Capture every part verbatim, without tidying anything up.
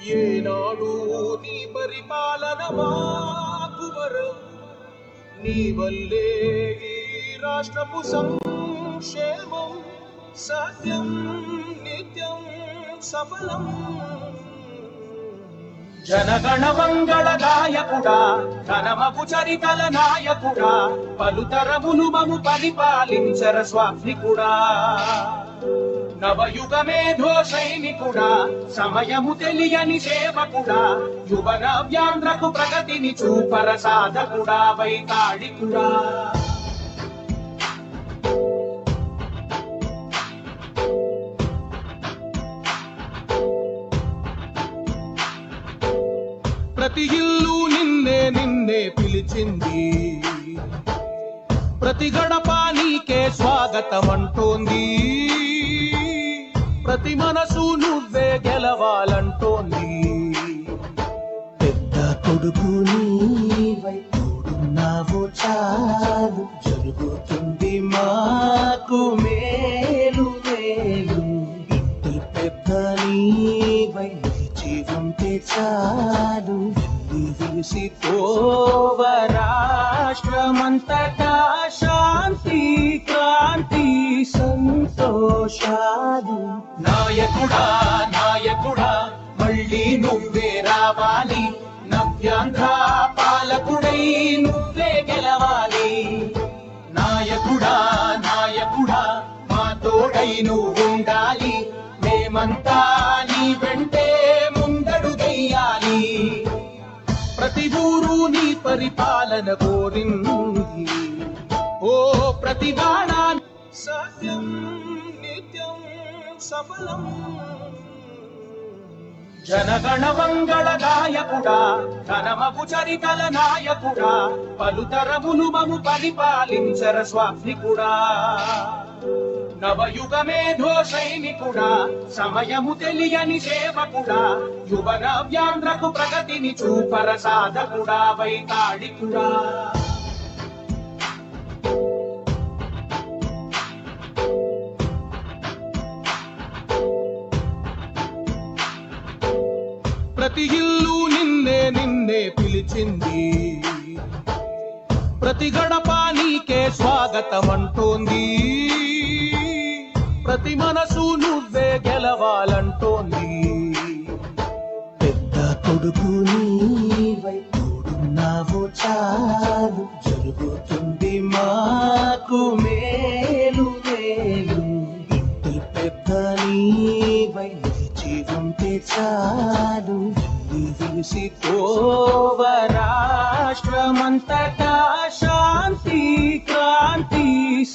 ఏనాడు నీ పరిపాలన మాకు వరం నీ వల్లే ఈ రాష్ట్రపు సంక్షేమం సత్యం నిత్యం సఫలం జనగణ మంగళ గాయకుడా ఘనమపు చరితల నాయకుడా పలుతరములు మము పరిపాలించర స్వామికుడా నవయుగ మేధో సైనికుడా సమయము తెలియని సేవకుడా యువ నవ్యాంధ్రకు ప్రగతిని చూపర సాధకుడా వైతాళికుడా ప్రతి ఇల్లు నిన్నే నిన్నే పిలిచింది ప్రతి గడప నీకే స్వాగతం అంటోంది ప్రతి మనసు నువ్వే గెలవాలంటోంది పెద్ద కొడుకు నీవై తోడున్నావు చాలు జరుగుతుంది మాకు మేలు మేలు ఇంటి పెద్ద నీవై నిలిచి ఉంటే చాలు విసి పోవ రాష్ట్రమంతటా శాంతి క్రాంతి సంతోషాలు నాయకుడా నాయకుడా మళ్ళీ నువ్వే రావాలి నవ్యాంధ్ర పాలకుడై నువ్వే గెలవాలి నాయకుడా నాయకుడా మా తోడై నువ్వు ఉండాలి మేమంతా నీ వెంటే ముందడుగెయ్యాలి ప్రతి ఊరు నీ పరిపాలన కోరింది ఓ ప్రతి బాణా సత్యం నిత్యం సఫలం జనగణ మంగళ గాయకుడా ఘనమపు చరితల నాయకుడా పలుతరములు మము పరిపాలించర స్వామికుడా నవయుగ మేధో సైనికుడా సమయము తెలియని సేవకుడా యువ నవ్యాంధ్రకు ప్రగతిని చూపర సాధకుడా వైతాళికుడా ప్రతి ఇల్లు నిన్నే నిన్నే పిలిచింది ప్రతి గడప నీకే స్వాగతం అంటోంది ప్రతి మనసు నువ్వే గెలవాలంటోంది పెద్ద కొడుకు నీవై తోడున్నావు చాలు జరుగుతుంది మాకు మేలు మేలు ఇంటి పెద్ద నీవై నిలిచి ఉంటే చాలు విసి పోవ రాష్ట్రమంతటా శాంతి క్రాంతి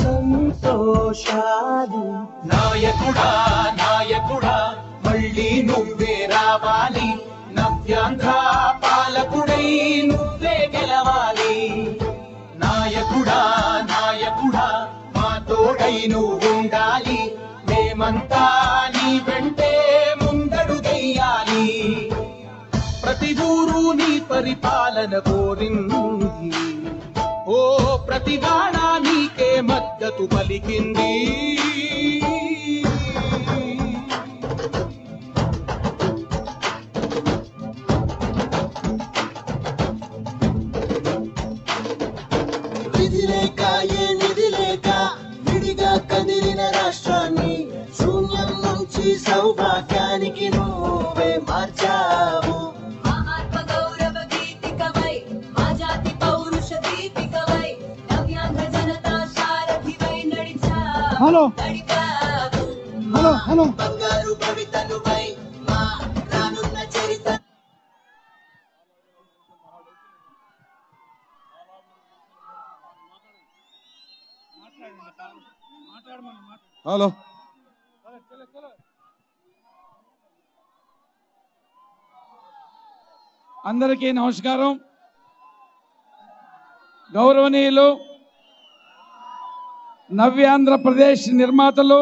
సంతోషాలు నాయకుడా నాయకుడా మళ్ళీ నువ్వే రావాలి నవ్యాంధ్ర పాలకుడై నువ్వే గెలవాలి నాయకుడా నాయకుడా మా తోడై నువ్వు ఉండాలి మేమంతా నీ వెంటే ముందడుగెయ్యాలి ప్రతి ఊరు నీ పరిపాలన కోరింది ఓ ప్రతి బాణా నీకే మద్దతు పలికింది విధి లేక ఏ నిధి లేక విడిగా కదిలిన రాష్ట్రాన్ని శూన్యం నుంచి సౌభాగ్యానికి నువ్వే మార్చావు హలో హలో హలో బంగారు భవితనువై మా రానున్న చరిత్ర హలో అందరికీ నమస్కారం. గౌరవనీయులు నవ్యాంధ్రప్రదేశ్ నిర్మాతలు,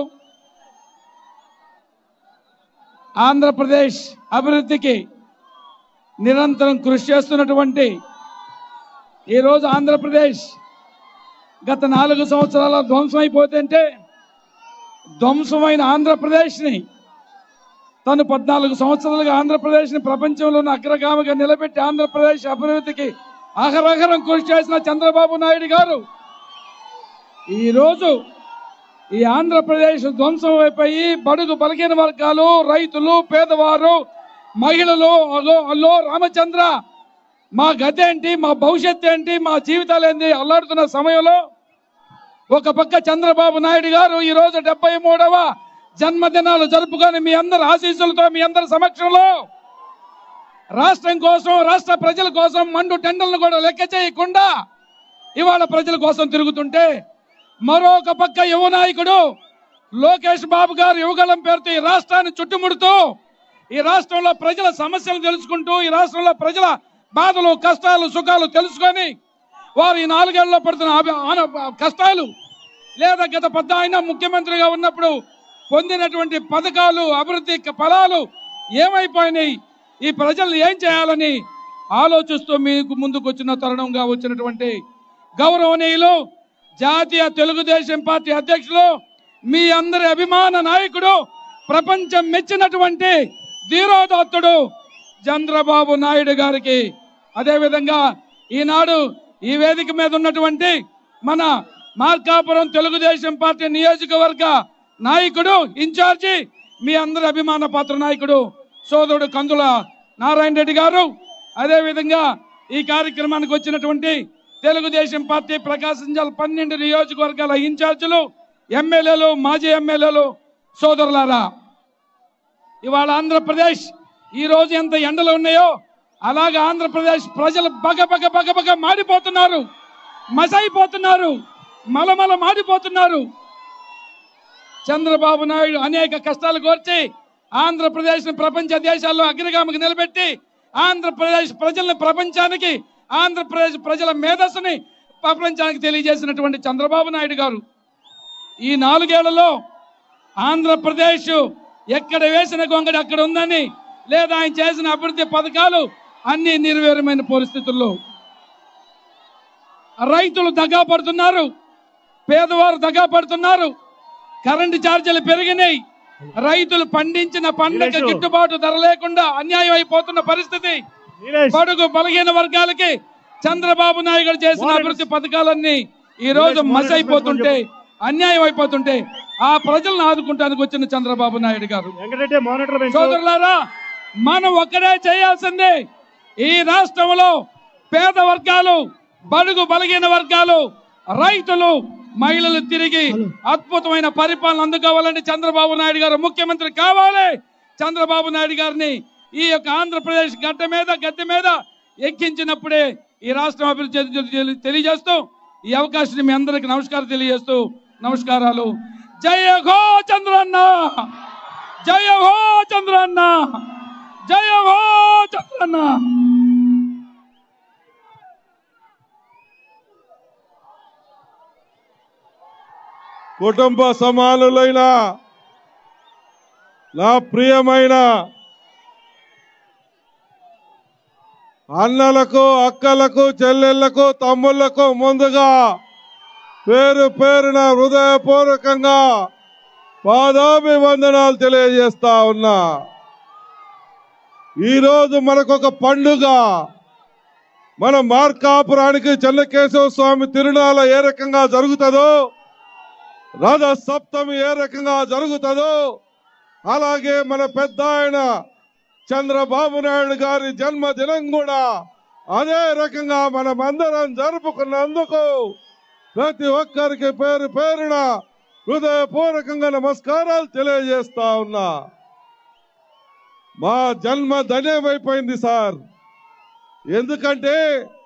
ఆంధ్రప్రదేశ్ అభివృద్ధికి నిరంతరం కృషి చేస్తున్నటువంటి ఈరోజు ఆంధ్రప్రదేశ్ గత నాలుగు సంవత్సరాల ధ్వంసం అయిపోతుంటే ధ్వంసమైన ఆంధ్రప్రదేశ్ని తను పద్నాలుగు సంవత్సరాలుగా ఆంధ్రప్రదేశ్ని ప్రపంచంలోని అగ్రగామిగా నిలబెట్టి ఆంధ్రప్రదేశ్ అభివృద్ధికి అహరహరం కృషి చేసిన చంద్రబాబు నాయుడు గారు ఈరోజు ఈ ఆంధ్రప్రదేశ్ ధ్వంసం అయిపోయి బడుగు బలహీన వర్గాలు, రైతులు, పేదవారు, మహిళలు అలో అల్లో రామచంద్ర మా గతి ఏంటి, మా భవిష్యత్తు ఏంటి, మా జీవితాలు ఏంటి అల్లాడుతున్న సమయంలో ఒక పక్క చంద్రబాబు నాయుడు గారు ఈరోజు డెబ్బై మూడవ జన్మదినాలు జరుపుకొని మీ అందరి ఆశీస్సులతో మీ అందరి సమక్షంలో రాష్ట్రం కోసం, రాష్ట్ర ప్రజల కోసం మండు టెండర్లను కూడా లెక్క చేయకుండా ఇవాళ ప్రజల కోసం తిరుగుతుంటే మరొక పక్క యువ నాయకుడు లోకేష్ బాబు గారు యువగలం పేరుతో ఈ రాష్ట్రాన్ని చుట్టుముడుతూ ఈ రాష్ట్రంలో ప్రజల సమస్యలు తెలుసుకుంటూ ఈ రాష్ట్రంలో ప్రజల బాధలు, కష్టాలు, సుఖాలు తెలుసుకొని వారు ఈ నాలుగేళ్లలో పడుతున్న కష్టాలు లేదా గత పెద్ద ఆయన ముఖ్యమంత్రిగా ఉన్నప్పుడు పొందినటువంటి పథకాలు, అభివృద్ధి ఫలాలు ఏమైపోయినాయి, ఈ ప్రజలు ఏం చేయాలని ఆలోచిస్తూ మీకు ముందుకు వచ్చిన తరుణంగా వచ్చినటువంటి గౌరవనీయులు జాతీయ తెలుగుదేశం పార్టీ అధ్యక్షులు మీ అందరి అభిమాన నాయకుడు ప్రపంచం మెచ్చినటువంటి ధీరోదాత్తుడు చంద్రబాబు నాయుడు గారికి, అదేవిధంగా ఈనాడు ఈ వేదిక మీద ఉన్నటువంటి మన మార్కాపురం తెలుగుదేశం పార్టీ నియోజకవర్గ నాయకుడు ఇన్ఛార్జి మీ అందరి అభిమాన పాత్ర నాయకుడు సోదరుడు కందుల నారాయణ రెడ్డి గారు, అదేవిధంగా ఈ కార్యక్రమానికి వచ్చినటువంటి తెలుగుదేశం పార్టీ ప్రకాశం జిల్లా పన్నెండు నియోజకవర్గాల ఇన్ఛార్జీలు, ఎమ్మెల్యేలు, మాజీ ఎమ్మెల్యేలు సోదరులారా, ఇవాళ ఆంధ్రప్రదేశ్ ఈ రోజు ఎంత ఎండలు ఉన్నాయో అలాగే ఆంధ్రప్రదేశ్ ప్రజలు బగ బగ బగ బగ మాడిపోతున్నారు, మసైపోతున్నారు, మలమల మాడిపోతున్నారు. చంద్రబాబు నాయుడు అనేక కష్టాలు కోర్చి ఆంధ్రప్రదేశ్ ప్రపంచ దేశాల్లో అగ్రగామికి నిలబెట్టి ఆంధ్రప్రదేశ్ ప్రజలను ప్రపంచానికి, ఆంధ్రప్రదేశ్ ప్రజల మేధస్సుని ప్రపంచానికి తెలియజేసినటువంటి చంద్రబాబు నాయుడు గారు ఈ నాలుగేళ్లలో ఆంధ్రప్రదేశ్ ఎక్కడ వేసిన గొంగడి అక్కడ ఉందని, లేదా ఆయన చేసిన అభివృద్ధి పథకాలు అన్ని నిర్వీర్యమైన పరిస్థితుల్లో రైతులు దగా పడుతున్నారు, పేదవారు దగా పడుతున్నారు, కరెంటు ఛార్జీలు పెరిగినాయి, రైతులు పండించిన పంటకు గిట్టుబాటు ధర లేకుండా అన్యాయం అయిపోతున్న పరిస్థితి. బడుగు బలహీన వర్గాలకి చంద్రబాబు నాయుడు గారు చేసిన అభివృద్ధి పథకాలన్నీ ఈ రోజు మసైపోతుంటే, అన్యాయం అయిపోతుంటే ఆ ప్రజలను ఆదుకుంటానికి వచ్చిన చంద్రబాబు నాయుడు గారు. సోదరులారా, మనం ఒక్కడే చేయాల్సిందే ఈ రాష్ట్రంలో పేద వర్గాలు, బడుగు బలహీన వర్గాలు, రైతులు, మహిళలు తిరిగి అద్భుతమైన పరిపాలన అందుకోవాలంటే చంద్రబాబు నాయుడు గారు ముఖ్యమంత్రి కావాలి. చంద్రబాబు నాయుడు గారిని ఈ యొక్క ఆంధ్రప్రదేశ్ గడ్డ మీద గద్దె మీద ఎక్కించినప్పుడే ఈ రాష్ట్రం అభివృద్ధి తెలియజేస్తూ ఈ అవకాశాన్ని మీ అందరికి నమస్కారం తెలియజేస్తూ నమస్కారాలు. జయ హో చంద్రన్న, జయ హో చంద్రన్న, జయ హో చంద్రన్న. కుటుంబ సమానులైన నా ప్రియమైన అన్నలకు, అక్కలకు, చెల్లెళ్లకు, తమ్ముళ్లకు ముందుగా పేరు పేరున హృదయపూర్వకంగా పాదాభివందనాలు తెలియజేస్తా ఉన్నా. ఈరోజు మనకొక పండుగ. మన మార్కాపురానికి చెన్నకేశవ స్వామి తిరునాళ్ళ ఏ రకంగా జరుగుతుందో, రథ సప్తమి ఏ రకంగా జరుగుతుందో, అలాగే మన పెద్ద ఆయన చంద్రబాబు నాయుడు గారి జన్మదినం కూడా అదే రకంగా మనమందరం జరుపుకున్నందుకు ప్రతి ఒక్కరికి పేరు పేరున హృదయపూర్వకంగా నమస్కారాలు తెలియజేస్తా ఉన్నా. మా జన్మ ధన్యమైపోయింది సార్. ఎందుకంటే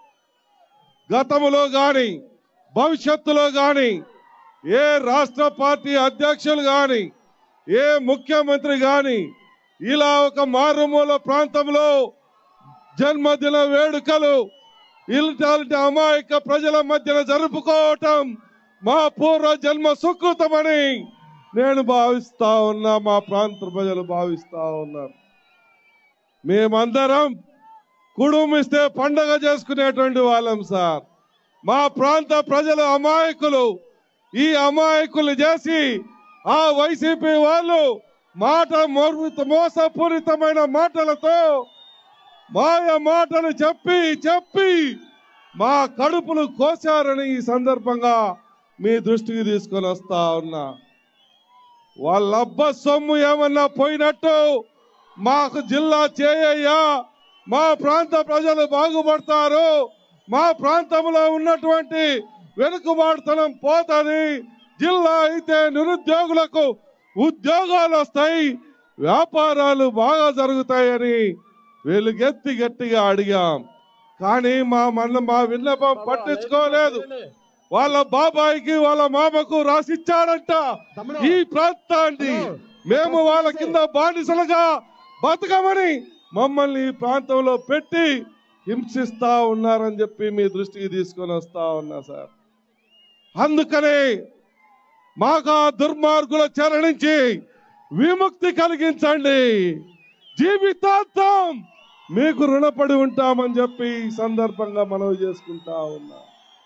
గతంలో గాని భవిష్యత్తులో గాని ఏ రాష్ట్ర పార్టీ అధ్యక్షులు గాని ఏ ముఖ్యమంత్రి గాని ఇలా ఒక మారుమూల ప్రాంతంలో జన్మదిన వేడుకలు ఇలాంటి అమాయక ప్రజల మధ్యన జరుపుకోవటం మా పూర్వ జన్మ సుకృతమని నేను భావిస్తా ఉన్నా, మా ప్రాంత ప్రజలు భావిస్తా ఉన్నారు. మేమందరం కుడుమిస్తే పండగ చేసుకునేటువంటి వాళ్ళం సార్. మా ప్రాంత ప్రజలు అమాయకులు. ఈ అమాయకులు చేసి ఆ వైసీపీ వాళ్ళు మాట మోసపూరితమైన మాటలతో మాయ మాటలు చెప్పి చెప్పి మా కడుపులు కోసారని ఈ సందర్భంగా మీ దృష్టికి తీసుకొని వస్తా ఉన్నా. వాళ్ళబ్బ సొమ్ము ఏమన్నా పోయినట్టు మాకు జిల్లా చేయయ్యా, మా ప్రాంత ప్రజలు బాగుపడతారు, మా ప్రాంతంలో ఉన్నటువంటి వెనుకబాటుతనం పోతుంది, జిల్లా అయితే నిరుద్యోగులకు ఉద్యోగాలు వస్తాయి, వ్యాపారాలు బాగా జరుగుతాయని వెలుగెత్తి గట్టిగా అడిగాం. కానీ మా మన మా విన్నపం పట్టించుకోలేదు. వాళ్ళ బాబాయికి వాళ్ళ మామకు రాసిచ్చారంట ఈ ప్రాంతాన్ని మేము వాళ్ళ కింద బానిసలుగా బతకమని మమ్మల్ని ఈ ప్రాంతంలో పెట్టి హింసిస్తా ఉన్నారని చెప్పి మీ దృష్టికి తీసుకొని వస్తా ఉన్నా సార్. అందుకనే మాకు ఆ దుర్మార్గుల చెర నుంచి విముక్తి కలిగించండి, జీవితాంతం మీకు రుణపడి ఉంటామని చెప్పి ఈ సందర్భంగా మనవి చేసుకుంటా ఉన్నా.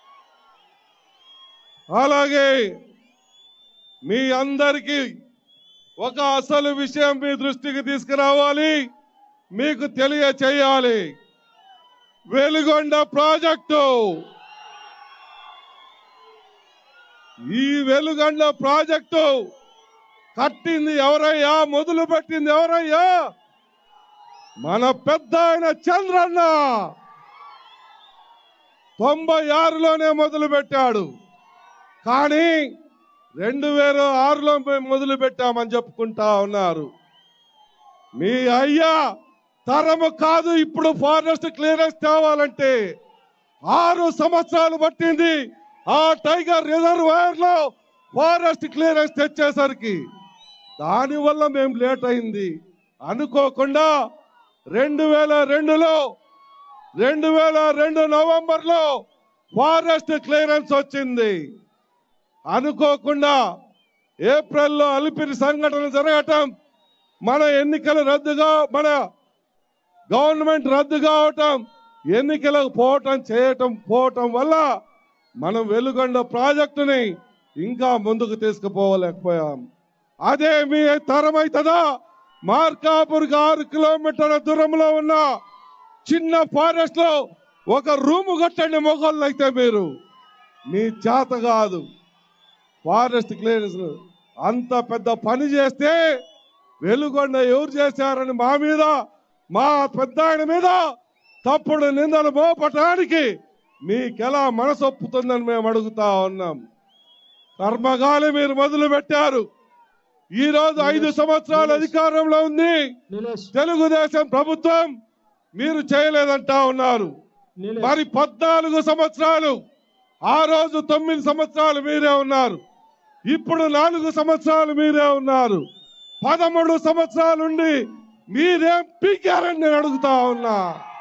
అలాగే మీ అందరికీ ఒక అసలు విషయం మీ దృష్టికి తీసుకురావాలి, మీకు తెలియచేయాలి. వెలుగొండ ప్రాజెక్టు, ఈ వెలుగొండ ప్రాజెక్టు కట్టింది ఎవరయ్యా, మొదలు పెట్టింది ఎవరయ్యా? మన పెద్ద ఆయన చంద్రన్న తొంభై ఆరులోనే మొదలు పెట్టాడు. కానీ రెండు వేల ఆరులో మేము మొదలు పెట్టామని చెప్పుకుంటా ఉన్నారు. మీ అయ్యా తరము కాదు ఇప్పుడు ఫారెస్ట్ క్లియరెన్స్ తేవాలంటే ఆరు సంవత్సరాలు పట్టింది. ఆ టైగర్ రిజర్వాయర్ లో ఫారెస్ట్ క్లియరెన్స్ తెచ్చేసరికి దానివల్ల మేము లేట్ అయింది. అనుకోకుండా రెండు వేల రెండులో రెండు వేల రెండు నవంబర్ లో ఫారెస్ట్ క్లియరెన్స్ వచ్చింది. అనుకోకుండా ఏప్రిల్లో అలిపిరి సంఘటన జరగటం, మన ఎన్నికలు రద్దుగా మన గవర్నమెంట్ రద్దు కావటం, ఎన్నికలకు పోవటం చేయటం పోవటం వల్ల మనం వెలుగొండ ప్రాజెక్టుని ఇంకా ముందుకు తీసుకుపోలేకపోయాం. అదే మీ తరమైతుందా? మార్కాపూర్కి ఆరు కిలోమీటర్ల దూరంలో ఉన్న చిన్న ఫారెస్ట్ లో ఒక రూము కట్టండి మొగోళ్ళు అయితే మీరు, మీ చేత కాదు. ఫారెస్ట్ క్లియరెన్స్ అంత పెద్ద పని చేస్తే వెలుగొండ ఎవరు చేశారని మా మీద, మా పెద్ద ఆయన మీద తప్పుడు నిందలు మోపటానికి మీకెలా మనసొప్పుతుందని మేము అడుగుతా ఉన్నాం. కర్మగాలి మీరు మొదలు పెట్టారు. ఈ రోజు ఐదు సంవత్సరాల అధికారంలో ఉంది తెలుగుదేశం ప్రభుత్వం, మీరు చేయలేదంటా ఉన్నారు. మరి పద్నాలుగు సంవత్సరాలు, ఆ రోజు తొమ్మిది సంవత్సరాలు మీరే ఉన్నారు, ఇప్పుడు నాలుగు సంవత్సరాలు మీరే ఉన్నారు. పదమూడు సంవత్సరాల నుండి మీరేం పీకారని నేను అడుగుతా ఉన్నా.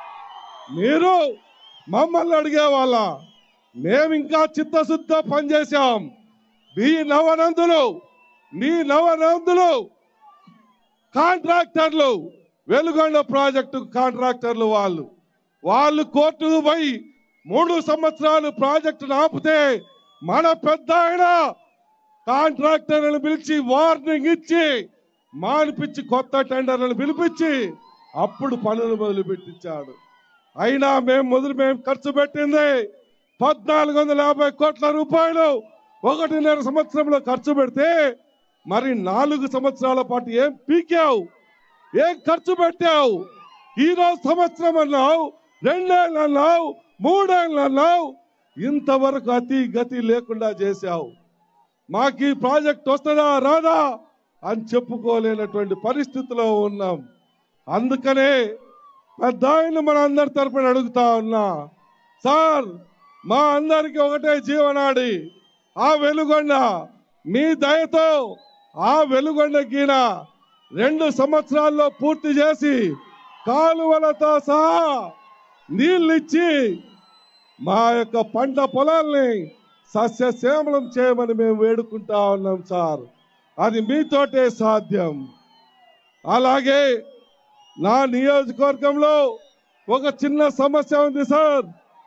మీరు మమ్మల్ని అడిగే వాళ్ళ, మేము ఇంకా చిత్తశుద్ధ పనిచేశాం. మీ నవనందులు మీ నవనందులు కాంట్రాక్టర్లు, వెలుగొండ ప్రాజెక్టు కాంట్రాక్టర్లు వాళ్ళు వాళ్ళు కోర్టుకు పోయి మూడు సంవత్సరాలు ప్రాజెక్టును ఆపితే మన పెద్ద ఆయన కాంట్రాక్టర్లను పిలిచి వార్నింగ్ ఇచ్చి మానిపించి కొత్త టెండర్లను పిలిపించి అప్పుడు పనులు మొదలు పెట్టించాడు. అయినా మేము మొదలు మేము ఖర్చు పెట్టింది పద్నాలుగు వందల యాభై కోట్ల రూపాయలు ఒకటిన్నర సంవత్సరంలో ఖర్చు పెడితే, మరి నాలుగు సంవత్సరాల పాటు ఏం పీకావు, ఏం ఖర్చు పెట్టావు? ఈరోజు సంవత్సరం అన్నావు, రెండేళ్ళు అన్నావు, మూడేళ్ళు అన్నావు, ఇంతవరకు అతి గతి లేకుండా చేశావు. మాకు ఈ ప్రాజెక్ట్ వస్తుందా రాదా అని చెప్పుకోలేనటువంటి పరిస్థితిలో ఉన్నాం. అందుకనే పెద్ద ఆయన మన అందరి తరపున అడుగుతా ఉన్నా, సార్ మా అందరికి ఒకటే జీవనాడి, ఆ వెలుగొండ మీ దయతో ఆ వెలుగొండ గీన రెండు సంవత్సరాల్లో పూర్తి చేసి కాలువలతో సహా నీళ్ళు ఇచ్చి మా యొక్క పంట పొలాల్ని సస్యశ్యామలం చేయమని మేము వేడుకుంటా ఉన్నాం సార్. అది మీతోటే సాధ్యం. అలాగే నా నియోజకవర్గంలో ఒక చిన్న సమస్య ఉంది సార్.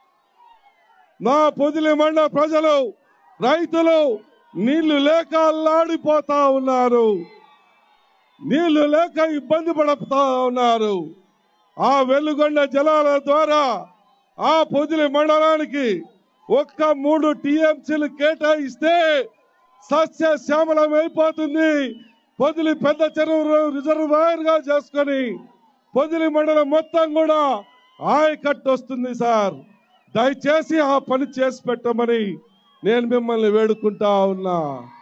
నా పొదిలి మండల ప్రజలు, రైతులు నీళ్లు లేక అల్లాడిపోతా ఉన్నారు. నీళ్లు లేక ఇబ్బంది పడుతూ ఉన్నారు. ఆ వెలుగొండ జలాల ద్వారా ఆ పొదిలి మండలానికి ఒక్క మూడు టీఎంసీలు కేటాయిస్తే సస్య శ్యామలం అయిపోతుంది. పొదిలి పెద్ద చెరువు రిజర్వాయర్ గా చేసుకొని పొదిలి మండలం మొత్తం కూడా ఆయకట్టు వస్తుంది సార్. దయచేసి ఆ పని చేసి పెట్టమని నేను మిమ్మల్ని వేడుకుంటా ఉన్నా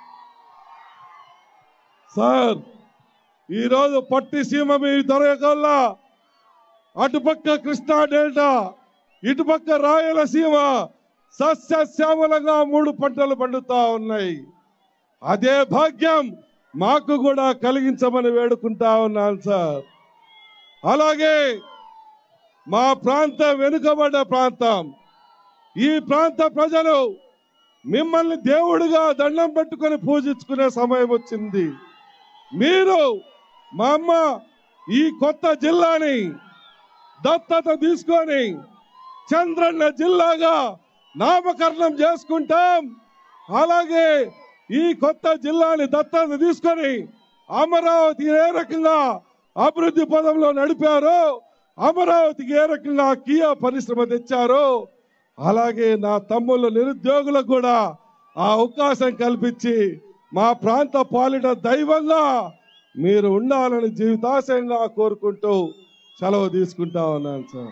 సార్. ఈరోజు పట్టిసీమ మీ దొరకల్ల అటుపక్క కృష్ణా డెల్టా ఇటుపక్క రాయలసీమ సస్యశ్యామలంగా మూడు పంటలు పండుతా ఉన్నాయి. అదే భాగ్యం మాకు కూడా కలిగించమని వేడుకుంటా ఉన్నాను సార్. అలాగే మా ప్రాంతం వెనుకబడ్డ ప్రాంతం, ఈ ప్రాంత ప్రజలు మిమ్మల్ని దేవుడిగా దండం పెట్టుకొని పూజించుకునే సమయం వచ్చింది. మీరు మా అమ్మ ఈ కొత్త జిల్లాని దత్తత తీసుకొని చంద్రన్న జిల్లాగా నామకరణం చేసుకుంటాం. అలాగే ఈ కొత్త జిల్లాని దత్తత తీసుకొని అమరావతి ఏ రకంగా అభివృద్ధి పదంలో నడిపారో, అమరావతికి ఏ రకంగా కియా పరిశ్రమ తెచ్చారో, అలాగే నా తమ్ముళ్ళ నిరుద్యోగులకు కూడా ఆ అవకాశం కల్పించి మా ప్రాంత పాలిట దైవంగా మీరు ఉండాలని జీవితాశయంగా కోరుకుంటూ సెలవు తీసుకుంటా ఉన్నాను సార్.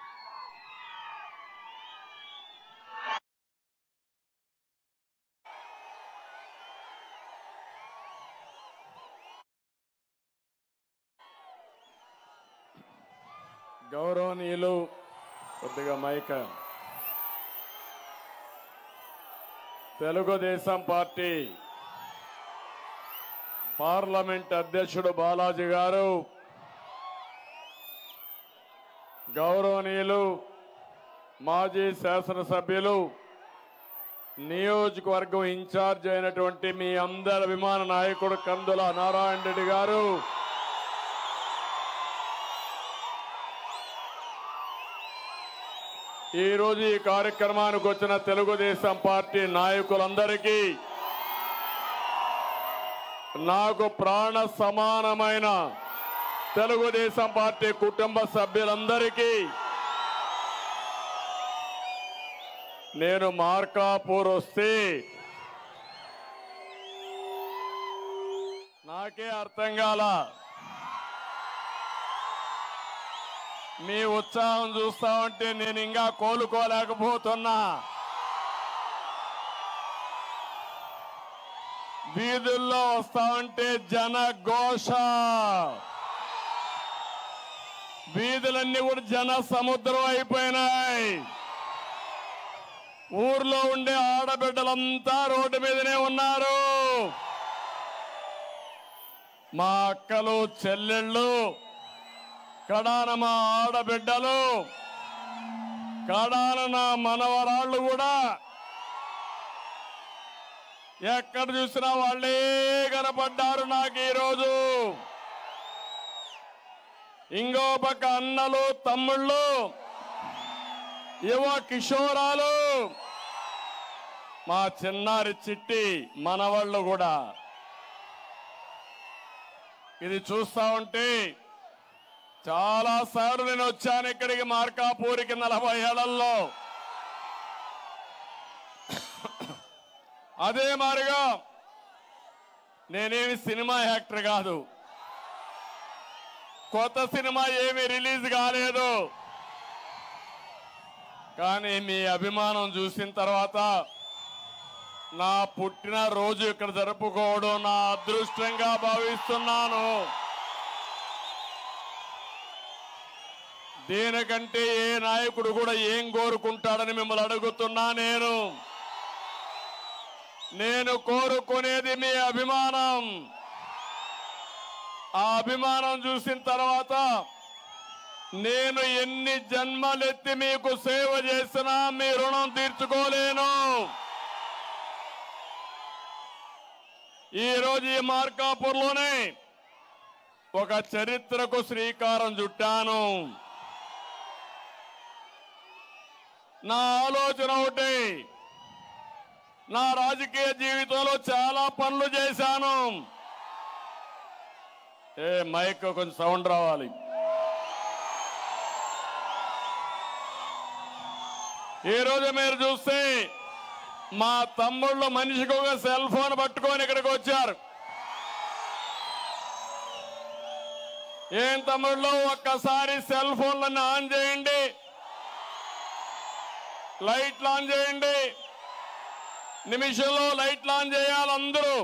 గౌరవనీయులు కొద్దిగా మైక తెలుగుదేశం పార్టీ పార్లమెంట్ అధ్యక్షుడు బాలాజీ గారు, గౌరవనీయులు మాజీ శాసనసభ్యులు నియోజకవర్గం ఇన్ఛార్జ్ అయినటువంటి మీ అందరి అభిమాన నాయకుడు కందుల నారాయణ రెడ్డి గారు, ఈ రోజు ఈ కార్యక్రమానికి వచ్చిన తెలుగుదేశం పార్టీ నాయకులందరికీ, నాకు ప్రాణ సమానమైన తెలుగుదేశం పార్టీ కుటుంబ సభ్యులందరికీ, నేను మార్కాపూర్ వస్తే నాకే అర్థం కాల. మీ ఉత్సాహం చూస్తా ఉంటే నేను ఇంకా కోలుకోలేకపోతున్నా. వీధుల్లో వస్తా ఉంటే జన ఘోష, వీధులన్నీ కూడా జన సముద్రం అయిపోయినాయి. ఊర్లో ఉండే ఆడబిడ్డలంతా రోడ్డు మీదనే ఉన్నారు. మా అక్కలు చెల్లెళ్ళు, కడాన మా ఆడబిడ్డలు, కడాన నా మనవరాళ్ళు కూడా ఎక్కడ చూసినా వాళ్ళే కనపడ్డారు నాకు ఈరోజు. ఇంకో పక్క అన్నలు, తమ్ముళ్ళు, యువ కిషోరాలు, మా చిన్నారి చిట్టి మనవాళ్ళు కూడా. ఇది చూస్తా ఉంటే చాలా సార్లు నేను వచ్చాను ఇక్కడికి, మార్కాపూర్కి నలభై ఏళ్లలో. అదే మారిగా నేనేమి సినిమా యాక్టర్ కాదు, కొత్త సినిమా ఏమి రిలీజ్ కాలేదు. కానీ మీ అభిమానం చూసిన తర్వాత నా పుట్టిన రోజు ఇక్కడ జరుపుకోవడం నా అదృష్టంగా భావిస్తున్నాను. దీనికంటే ఏ నాయకుడు కూడా ఏం కోరుకుంటాడని మిమ్మల్ని అడుగుతున్నా. నేను నేను కోరుకునేది మీ అభిమానం. ఆ అభిమానం చూసిన తర్వాత నేను ఎన్ని జన్మలెత్తి మీకు సేవ చేసినా మీ రుణం తీర్చుకోలేను. ఈ రోజు ఈ మార్కాపూర్లోనే ఒక చరిత్రకు శ్రీకారం చుట్టాను. నా ఆలోచన ఒకటి, నా రాజకీయ జీవితంలో చాలా పనులు చేశాను, ఏ మైక్ కొంచెం సౌండ్ రావాలి. ఈ రోజు మీరు చూస్తే మా తమ్ముళ్ళు మనిషికి ఒక సెల్ ఫోన్ పట్టుకొని ఇక్కడికి వచ్చారు. ఏం తమ్ముళ్ళు, ఒక్కసారి సెల్ ఫోన్లను ఆన్ చేయండి, లైట్లు ఆన్ చేయండి. నిమిషంలో లైట్లు ఆన్ చేయాలి అందరూ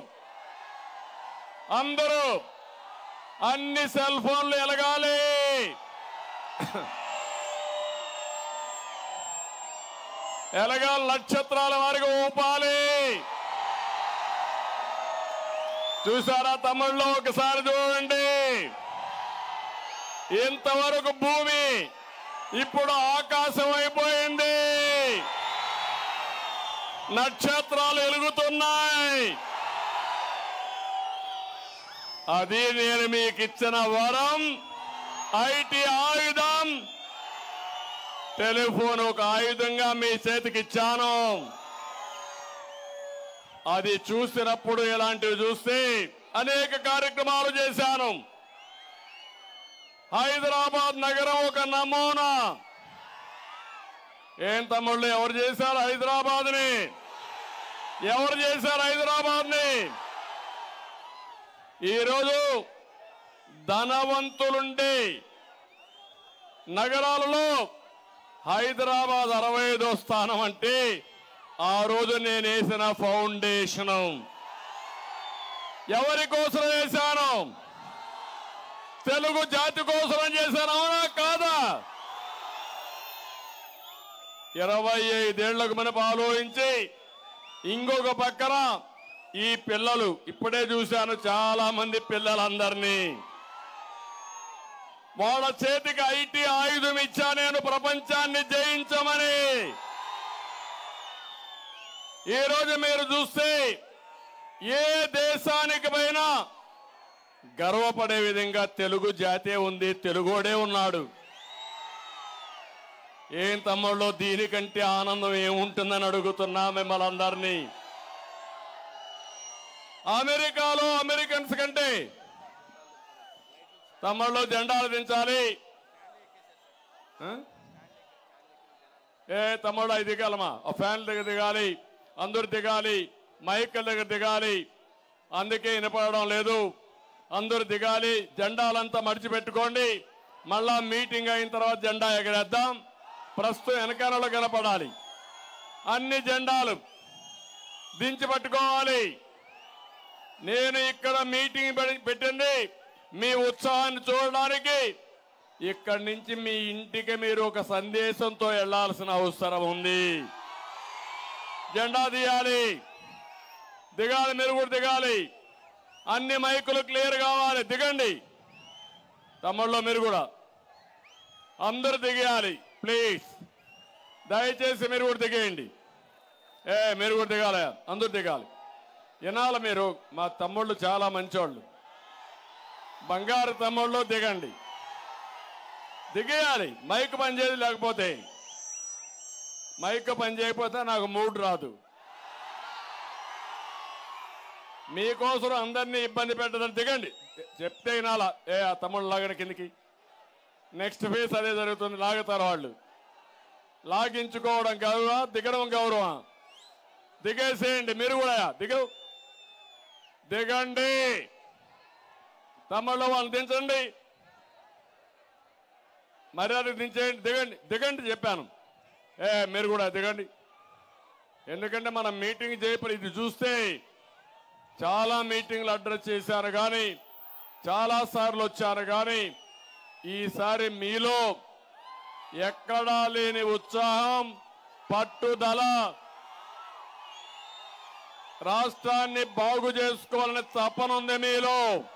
అందరూ అన్ని సెల్ ఫోన్లు ఎలగాలి. ఎలగాలి, నక్షత్రాల వారికి ఊపాలి. చూసారా తమ్ముళ్ళు, ఒకసారి చూడండి. ఇంతవరకు భూమి ఇప్పుడు ఆకాశం అయిపోయింది, నక్షత్రాలు వెలుగుతున్నాయి. అది నేను మీకు ఇచ్చిన వరం. ఐటీ ఆయుధం, టెలిఫోన్ ఒక ఆయుధంగా మీ చేతికి ఇచ్చాను. అది చూసినప్పుడు ఇలాంటివి చూస్తే అనేక కార్యక్రమాలు చేశాను. హైదరాబాద్ నగరం ఒక నమూనా. ఏం తమ్ముళ్ళు, ఎవరు చేశారు హైదరాబాద్ ని? ఎవరు చేశారు హైదరాబాద్ ని? ఈరోజు ధనవంతులుండే నగరాలలో హైదరాబాద్ అరవై ఐదో స్థానం అంటే ఆ రోజు నేను వేసిన ఫౌండేషన్ ఎవరి కోసం వేశాను? తెలుగు జాతి కోసం చేశాను, అవునా కాదా? ఇరవై ఐదేళ్లకు మనకు ఆలోచించి ఇంకొక పక్కన ఈ పిల్లలు, ఇప్పుడే చూశాను చాలా మంది పిల్లలందరినీ, వాళ్ళ చేతికి ఐటీ ఆయుధం ఇచ్చా నేను, ప్రపంచాన్ని జయించమని. ఈరోజు మీరు చూస్తే ఏ దేశానికి పైనా గర్వపడే విధంగా తెలుగు జాతే ఉంది, తెలుగోడే ఉన్నాడు. ఏం తమ్ముళ్ళు, దీనికంటే ఆనందం ఏముంటుందని అడుగుతున్నా మిమ్మల్ని అందరినీ. అమెరికాలో అమెరికన్స్ కంటే తమ్ముళ్ళు జెండాలు దించాలి. ఏ తమ్ముళ్ళు అవి దిగాలమా, ఆ ఫ్యాన్ల దగ్గర దిగాలి, అందరు దిగాలి, మైకుల దగ్గర దిగాలి. అందుకే వినపడడం లేదు, అందరు దిగాలి. జెండాలంతా మడిచిపెట్టుకోండి. మళ్ళా మీటింగ్ అయిన తర్వాత జెండా ఎగరేద్దాం. ప్రస్తుతం వెనకాలలో కనపడాలి. అన్ని జెండాలు దించి పట్టుకోవాలి. నేను ఇక్కడ మీటింగ్ పెట్టింది మీ ఉత్సాహాన్ని చూడడానికి. ఇక్కడి నుంచి మీ ఇంటికి మీరు ఒక సందేశంతో వెళ్లాల్సిన అవసరం ఉంది. జెండా తీయాలి, దిగాలి, మీరు కూడా దిగాలి. అన్ని మైకులు క్లియర్ కావాలి, దిగండి. తమ్ముళ్ళు మీరు కూడా అందరు దిగేయాలి ప్లీజ్. దయచేసి మీరు కూడా దిగేయండి. ఏ మీరు కూడా దిగాలి, అందరు దిగాలి. వినాలి మీరు, మా తమ్ముళ్ళు చాలా మంచోళ్ళు, బంగారు తమ్ముళ్ళు. దిగండి, దిగేయాలి. మైక్ పని చేయదు, లేకపోతే మైక్ పని చేయకపోతే నాకు మూడ్ రాదు. మీకోసం అందరినీ ఇబ్బంది పెట్టదని దిగండి. చెప్తే వినాలా. ఏ ఆ తమ్ముళ్ళు లాగడ కిందికి. నెక్స్ట్ ఫేస్ అదే జరుగుతుంది, లాగుతారు వాళ్ళు. లాగించుకోవడం గౌరవం, దిగడం గౌరవం. దిగేసేయండి మీరు కూడా, దిగవు దిగండి. తమ్ముళ్ళు వాళ్ళని దించండి, మర్యాద దించేయండి. దిగండి దిగండి చెప్పాను. ఏ మీరు కూడా దిగండి. ఎందుకంటే మనం మీటింగ్ చేయప్పుడు ఇది చూస్తే చాలా మీటింగ్లు అడ్రస్ చేశారు కానీ, చాలా సార్లు వచ్చారు కానీ, ఈసారి మీలో ఎక్కడా లేని ఉత్సాహం, పట్టుదల, రాష్ట్రాన్ని బాగు చేసుకోవాలనే తపన ఉంది మీలో.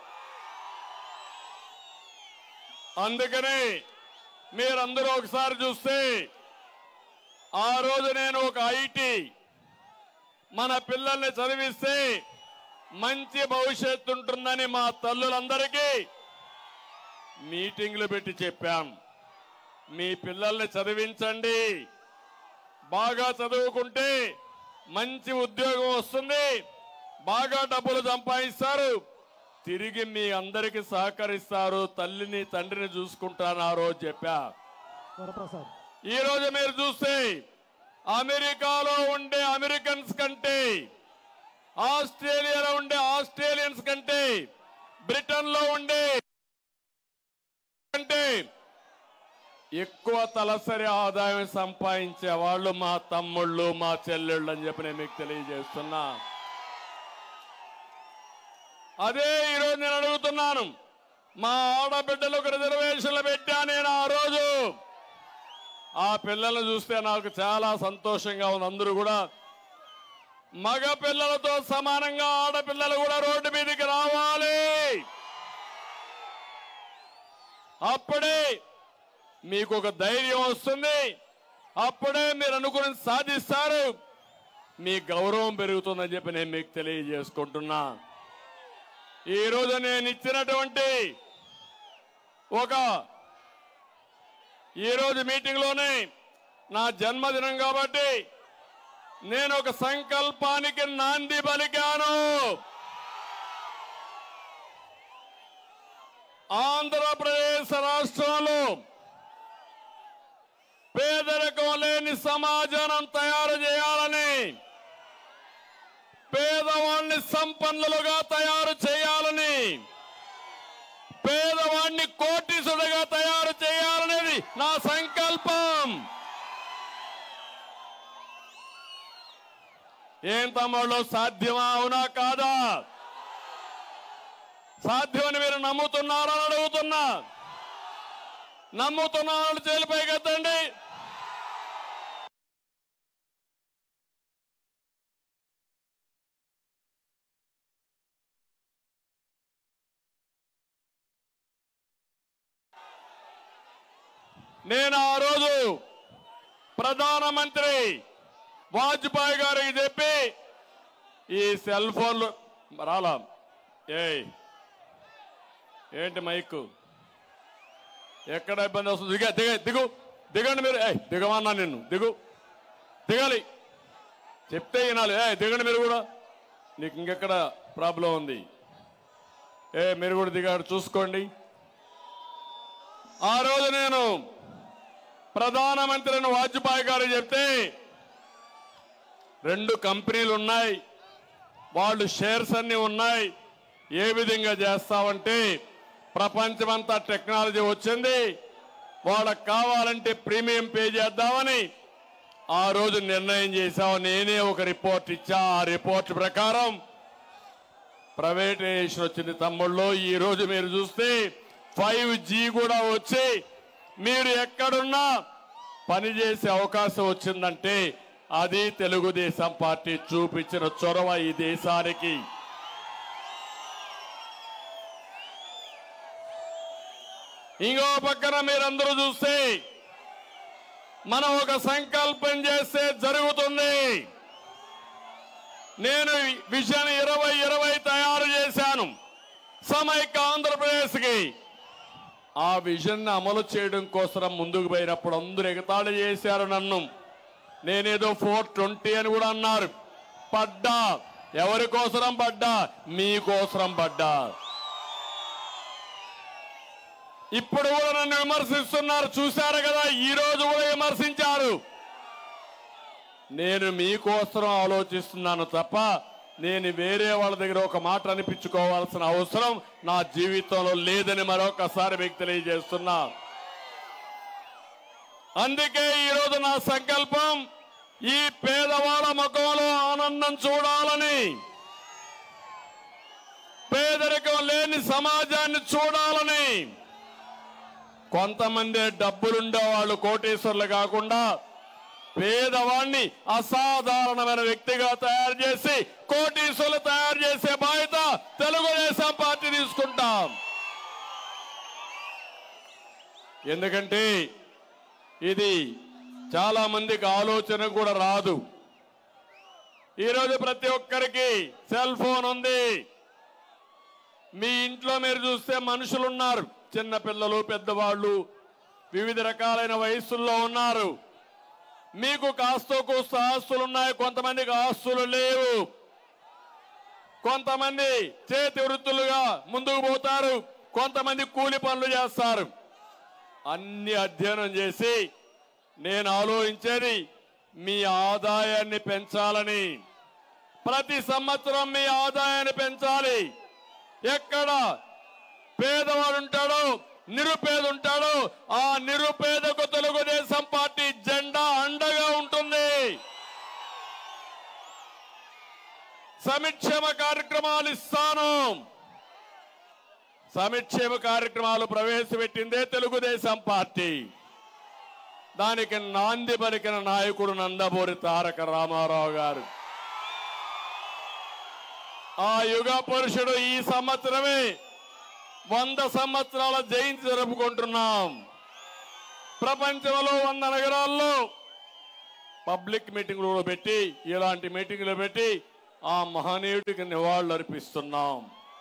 అందుకని మీరందరూ ఒకసారి చూస్తే, ఆ రోజు నేను ఒక ఐటీ మన పిల్లల్ని చదివిస్తే మంచి భవిష్యత్తు ఉంటుందని మా తల్లులందరికీ మీటింగ్లు పెట్టి చెప్పాం. మీ పిల్లల్ని చదివించండి, బాగా చదువుకుంటే మంచి ఉద్యోగం వస్తుంది, బాగా డబ్బులు సంపాదిస్తారు, తిరిగి మీ అందరికి సహకరిస్తారు, తల్లిని తండ్రిని చూసుకుంటాను ఆ రోజు చెప్పా. వరప్రసాద్ ఈ రోజు మీరు చూస్తే అమెరికాలో ఉండే అమెరికన్స్ కంటే, ఆస్ట్రేలియాలో ఉండే ఆస్ట్రేలియన్స్ కంటే, బ్రిటన్ లో ఉండే కంటే ఎక్కువ తలసరి ఆదాయం సంపాదించే వాళ్ళు మా తమ్ముళ్ళు, మా చెల్లెళ్ళు అని చెప్పి నేను మీకు తెలియజేస్తున్నా. అదే ఈరోజు నేను అడుగుతున్నాను, మా ఆడబిడ్డలకు రిజర్వేషన్లు పెట్టా నేను ఆ రోజు. ఆ పిల్లలను చూస్తే నాకు చాలా సంతోషంగా ఉంది. అందరూ కూడా మగ పిల్లలతో సమానంగా ఆడపిల్లలు కూడా రోడ్డు మీదకి రావాలి. అప్పుడే మీకు ఒక ధైర్యం వస్తుంది, అప్పుడే మీరు అనుకుని సాధిస్తారు, మీ గౌరవం పెరుగుతుందని చెప్పి నేను మీకు తెలియజేసుకుంటున్నా. ఈ రోజు నేను ఇచ్చినటువంటి ఒక ఈ రోజు మీటింగ్ లోనే నా జన్మదినం కాబట్టి నేను ఒక సంకల్పానికి నాంది పలికాను. ఆంధ్రప్రదేశ్ రాష్ట్రంలో పేదరికం లేని సమాజాన్ని తయారు చేయాలని, పేదవాడిని సంపన్నులుగా తయారు చేయాలని, పేదవాడిని కోటీసుడిగా తయారు చేయాలనేది నా సంకల్పం. ఏం తమ్ముళ్ళు, సాధ్యమా? అవునా కాదా? సాధ్యమని మీరు నమ్ముతున్నారా అని అడుగుతున్నా. నమ్ముతున్న వాళ్ళు చేలిపై కదండి. నేను ఆ రోజు ప్రధానమంత్రి వాజ్పేయి గారికి చెప్పి ఈ సెల్ ఫోన్లు రాలా. ఏ ఏంటి మైక్ ఎక్కడ ఇబ్బంది వస్తుంది? దిగ దిగ దిగు దిగండి మీరు. ఏ దిగమన్నా నిన్ను, దిగు, దిగాలి, చెప్తే వినాలి. ఏ దిగండి మీరు కూడా, నీకు ఇంకెక్కడ ప్రాబ్లం ఉంది? ఏ మీరు కూడా దిగాడు, చూసుకోండి. ఆ రోజు నేను ప్రధానమంత్రిని వాజ్పేయి గారు చెప్తే, రెండు కంపెనీలు ఉన్నాయి, వాళ్ళు షేర్స్ అన్ని ఉన్నాయి, ఏ విధంగా చేస్తామంటే ప్రపంచమంతా టెక్నాలజీ వచ్చింది, వాళ్ళకి కావాలంటే ప్రీమియం పే చేద్దామని ఆ రోజు నిర్ణయం చేశాము. నేనే ఒక రిపోర్ట్ ఇచ్చా. ఆ రిపోర్ట్ ప్రకారం ప్రైవేటైజేషన్ వచ్చింది. తమ్ముళ్ళు, ఈ రోజు మీరు చూస్తే ఫైవ్ జీ కూడా వచ్చి మీరు ఎక్కడున్నా పనిచేసే అవకాశం వచ్చిందంటే అది తెలుగుదేశం పార్టీ చూపించిన చొరవ ఈ దేశానికి. ఇంకో పక్కన మీరందరూ చూస్తే మనం ఒక సంకల్పం చేస్తే జరుగుతుంది. నేను విజన్ ఇరవై ఇరవై తయారు చేశాను సమైక్య ఆంధ్రప్రదేశ్కి. ఆ విజన్ అమలు చేయడం కోసం ముందుకు పోయినప్పుడు అందరూ ఎగతాళి చేశారు నన్ను. నేనేదో ఫోర్ ట్వంటీ అని కూడా అన్నారు. పడ్డా, ఎవరి కోసరం పడ్డా? మీకోసరం పడ్డా. ఇప్పుడు కూడా నన్ను విమర్శిస్తున్నారు, చూశారు కదా, ఈ రోజు కూడా విమర్శించారు. నేను మీకోసం ఆలోచిస్తున్నాను తప్ప నేను వేరే వాళ్ళ దగ్గర ఒక మాట అనిపించుకోవాల్సిన అవసరం నా జీవితంలో లేదని మరొకసారి మీకు తెలియజేస్తున్నా. అందుకే ఈరోజు నా సంకల్పం ఈ పేదవాళ్ళ ముఖంలో ఆనందం చూడాలని, పేదరికం లేని సమాజాన్ని చూడాలని. కొంతమంది డబ్బులుండే వాళ్ళు కోటీశ్వర్లు కాకుండా పేదవాడిని అసాధారణమైన వ్యక్తిగా తయారు చేసి కోటీశ్వర్లు తయారు చేసే బాధ్యత తెలుగుదేశం పార్టీ తీసుకుంటాం. ఎందుకంటే ఇది చాలా మందికి ఆలోచన కూడా రాదు. ఈరోజు ప్రతి ఒక్కరికి సెల్ ఫోన్ ఉంది. మీ ఇంట్లో మీరు చూస్తే మనుషులు ఉన్నారు, చిన్న పిల్లలు, పెద్దవాళ్ళు, వివిధ రకాలైన వయస్సుల్లో ఉన్నారు. మీకు కాస్తో కూస్తో ఆస్తులు ఉన్నాయి, కొంతమందికి ఆస్తులు లేవు. కొంతమంది చేతి వృత్తులుగా ముందుకు పోతారు, కొంతమంది కూలి పనులు చేస్తారు. అన్ని అధ్యయనం చేసి నేను ఆలోచించేది మీ ఆదాయాన్ని పెంచాలని. ప్రతి సంవత్సరం మీ ఆదాయాన్ని పెంచాలి. ఎక్కడ పేదవాడు ఉంటాడో, నిరుపేద ఉంటాడో, ఆ నిరుపేదకు తెలుగుదేశం పార్టీ జెండా అండగా ఉంటుంది. సంక్షేమ కార్యక్రమాలు ఇస్తాను. సంక్షేమ కార్యక్రమాలు ప్రవేశపెట్టిందే తెలుగుదేశం పార్టీ. దానికి నాంది పలికిన నాయకుడు నందమూరి తారక రామారావు గారు. ఆ యుగ పురుషుడు ఈ సంవత్సరమే వంద సంవత్సరాల జయంతి జరుపుకుంటున్నాం. ప్రపంచంలో వంద నగరాల్లో పబ్లిక్ మీటింగ్లు పెట్టి, ఇలాంటి మీటింగ్లు పెట్టి ఆ మహనీయుడికి నివాళులు అర్పిస్తున్నాం.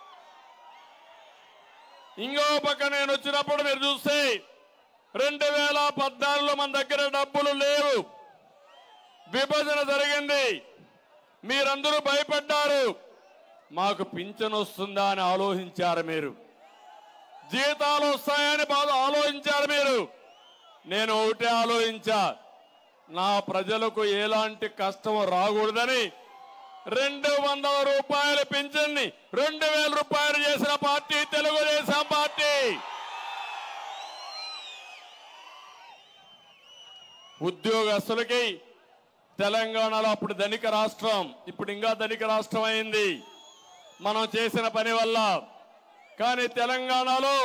ఇంకో పక్క నేను వచ్చినప్పుడు మీరు చూస్తే రెండు వేల పద్నాలుగులో మన దగ్గర డబ్బులు లేవు, విభజన జరిగింది, మీరందరూ భయపడ్డారు. మాకు పింఛన్ వస్తుందా అని ఆలోచించారు మీరు, జీతాలు వస్తాయని బాగా ఆలోచించారు మీరు. నేను ఒకటే ఆలోచించా, నా ప్రజలకు ఎలాంటి కష్టం రాకూడదని రెండు వందల రూపాయల పింఛన్ని రెండు వేల రూపాయలు చేసిన పార్టీ తెలుగుదేశం పార్టీ. ఉద్యోగస్తులకి తెలంగాణలో అప్పుడు ధనిక రాష్ట్రం, ఇప్పుడు ఇంకా ధనిక రాష్ట్రం అయింది మనం చేసిన పని వల్ల. కానీ తెలంగాణలో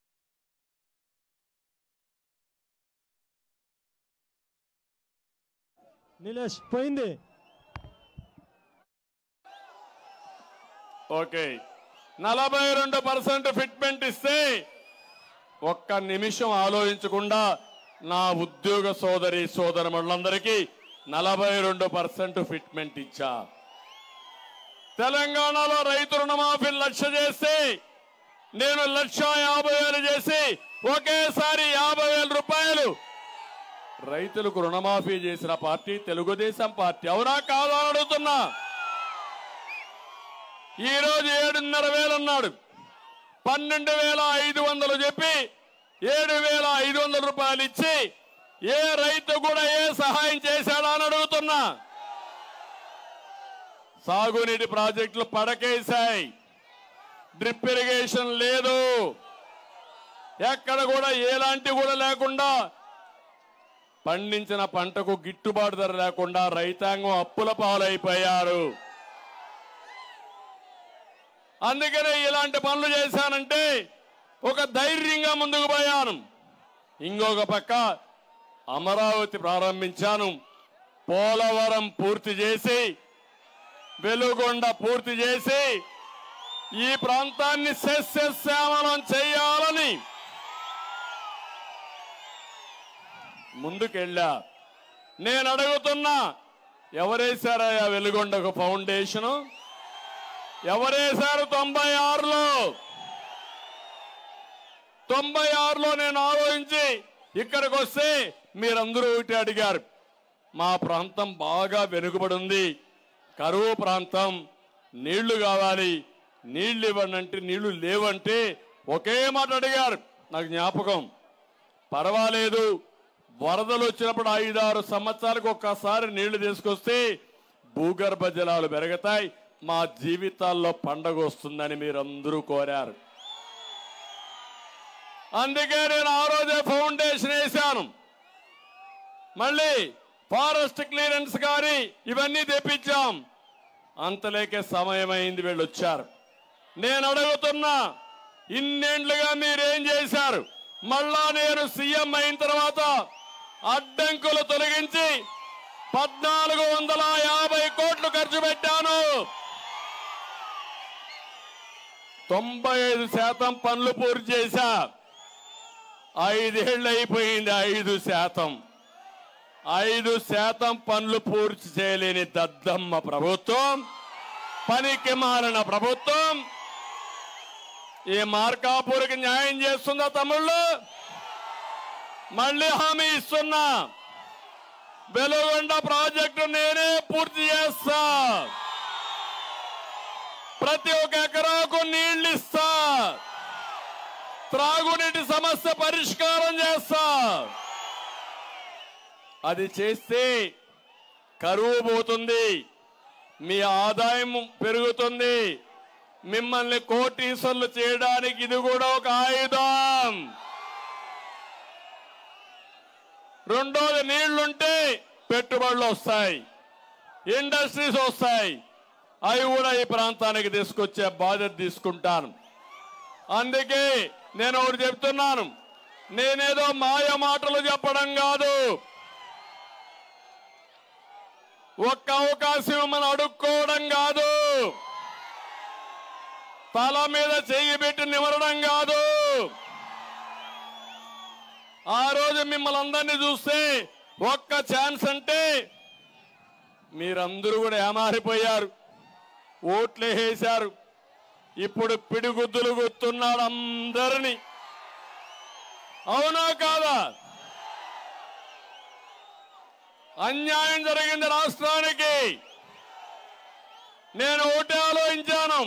నీలేష్ పోయింది. ఓకే, నలభై రెండు పర్సెంట్ ఫిట్మెంట్ ఇస్తే ఒక్క నిమిషం ఆలోచించకుండా నా ఉద్యోగ సోదరి సోదరులందరికీ నలభై రెండు పర్సెంట్ ఫిట్మెంట్ ఇచ్చా. తెలంగాణలో రైతు రుణమాఫీ లక్ష చేస్తే నేను లక్ష యాభై వేలు చేసి ఒకేసారి యాభై వేల రూపాయలు రైతులకు రుణమాఫీ చేసిన పార్టీ తెలుగుదేశం పార్టీ. అవునా కాదా అని అడుగుతున్నా. ఈ రోజు ఏడున్నర వేలు అన్నాడు, పన్నెండు వేల ఐదు వందలు చెప్పి ఏడు వేల ఐదు వందల రూపాయలు ఇచ్చి ఏ రైతు కూడా ఏ సహాయం చేశాడా అని అడుగుతున్నా. సాగునీటి ప్రాజెక్టులు పడకేశాయి, డ్రిప్ ఇరిగేషన్ లేదు, ఎక్కడ కూడా ఎలాంటి కూడా లేకుండా, పండించిన పంటకు గిట్టుబాటు ధర లేకుండా రైతాంగం అప్పుల పాలైపోయారు. అందుకనే ఇలాంటి పనులు చేశానంటే ఒక ధైర్యంగా ముందుకు పోయాను. ఇంకొక పక్క అమరావతి ప్రారంభించాను, పోలవరం పూర్తి చేసి, వెలుగొండ పూర్తి చేసి ఈ ప్రాంతాన్ని సస్యశ్యామలం చేయాలని ముందుకెళ్ళా. నేను అడుగుతున్నా, ఎవరేశారయ్యా వెలుగొండకు ఫౌండేషను? ఎవరేశారు? తొంభై ఆరులో తొంభై ఆరులో నేను ఆలోచించి ఇక్కడికి వస్తే మీరందరూ ఒకటి అడిగారు, మా ప్రాంతం బాగా వెనుకబడి ఉంది, కరువు ప్రాంతం, నీళ్లు కావాలి, నీళ్లు ఇవ్వండి అంటే నీళ్లు లేవంటే ఒకే మాట అడిగారు. నాకు జ్ఞాపకం. పర్వాలేదు, వరదలు వచ్చినప్పుడు ఐదారు సంవత్సరాలకు ఒక్కసారి నీళ్లు తీసుకొస్తే భూగర్భ జలాలు పెరుగుతాయి, మా జీవితాల్లో పండగ వస్తుందని మీరందరూ కోరారు. అందుకే నేను ఆ రోజే ఫౌండేషన్ వేశాను. మళ్ళీ ఫారెస్ట్ క్లియరెన్స్ గారి ఇవన్నీ తెప్పించాం. అంతలేకే సమయమైంది, వీళ్ళు వచ్చారు. నేను అడుగుతున్నా, ఇన్నేండ్లుగా మీరేం చేశారు? మళ్ళా నేను సీఎం అయిన తర్వాత అడ్డంకులు తొలగించి పద్నాలుగు వందల యాభై కోట్లు ఖర్చు పెట్టాను. తొంభై ఐదు శాతం పనులు పూర్తి చేశా. ఐదేళ్లు అయిపోయింది. ఐదు శాతం ఐదు శాతం పనులు పూర్తి చేయలేని దద్దమ్మ ప్రభుత్వం, పనికి మారిన ప్రభుత్వం ఈ మార్కాపూర్కి న్యాయం చేస్తుందా తమ్ముళ్ళు? మళ్ళీ హామీ ఇస్తున్నా, వెలుగొండ ప్రాజెక్టు నేనే పూర్తి చేస్తా. ప్రతి ఒక్క ఎకరాకు నీళ్లు ఇస్తా, త్రాగునీటి సమస్య పరిష్కారం చేస్తా. అది చేస్తే కరువు పోతుంది, మీ ఆదాయం పెరుగుతుంది, మిమ్మల్ని కోటీశ్వర్లు చేయడానికి ఇది కూడా ఒక ఆయుధం. రెండోది, నీళ్లుంటే పెట్టుబడులు వస్తాయి, ఇండస్ట్రీస్ వస్తాయి, అవి కూడా ఈ ప్రాంతానికి తీసుకొచ్చే బాధ్యత తీసుకుంటాను. అందుకే నేను ఒకటి చెప్తున్నాను, నేనేదో మాయ మాటలు చెప్పడం కాదు, ఒక్క అవకాశం మనం అడుక్కోవడం కాదు, తల మీద చెయ్యి పెట్టి నిమరడం కాదు. ఆ రోజు మిమ్మల్ని అందరినీ చూస్తే ఒక్క ఛాన్స్ అంటే మీరందరూ కూడా ఏమారిపోయారు, ఓట్లు వేశారు. ఇప్పుడు పిడిగుద్దులు గుర్తున్నాడు అందరినీ. అవునా కాదా? అన్యాయం జరిగింది రాష్ట్రానికి. నేను ఒకటే ఆలోచించాను,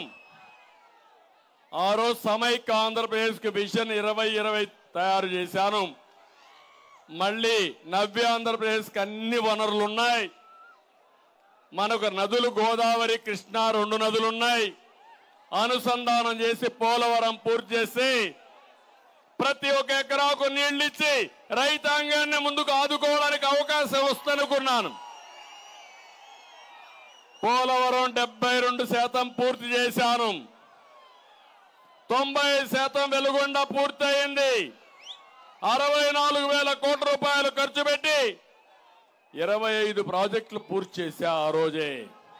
ఆ రోజు సమైక్య ఆంధ్రప్రదేశ్కి విజన్ ఇరవై ఇరవై తయారు చేశాను. మళ్ళీ నవ్య ఆంధ్రప్రదేశ్కి అన్ని వనరులు ఉన్నాయి. మనకు నదులు గోదావరి, కృష్ణా రెండు నదులు ఉన్నాయి. అనుసంధానం చేసి పోలవరం పూర్తి చేసి ప్రతి ఒక్క ఎకరాకు నీళ్లు ఇచ్చి రైతాంగాన్ని ముందుకు ఆదుకోవడానికి అవకాశం వస్తుందనుకున్నాను. పోలవరం డెబ్బై రెండు శాతం పూర్తి చేశాను, తొంభై శాతం వెలుగొండ పూర్తి అయింది. అరవై నాలుగు వేల కోట్ల రూపాయలు ఖర్చు పెట్టి ఇరవై ఐదు ప్రాజెక్టులు పూర్తి చేశా ఆ రోజే.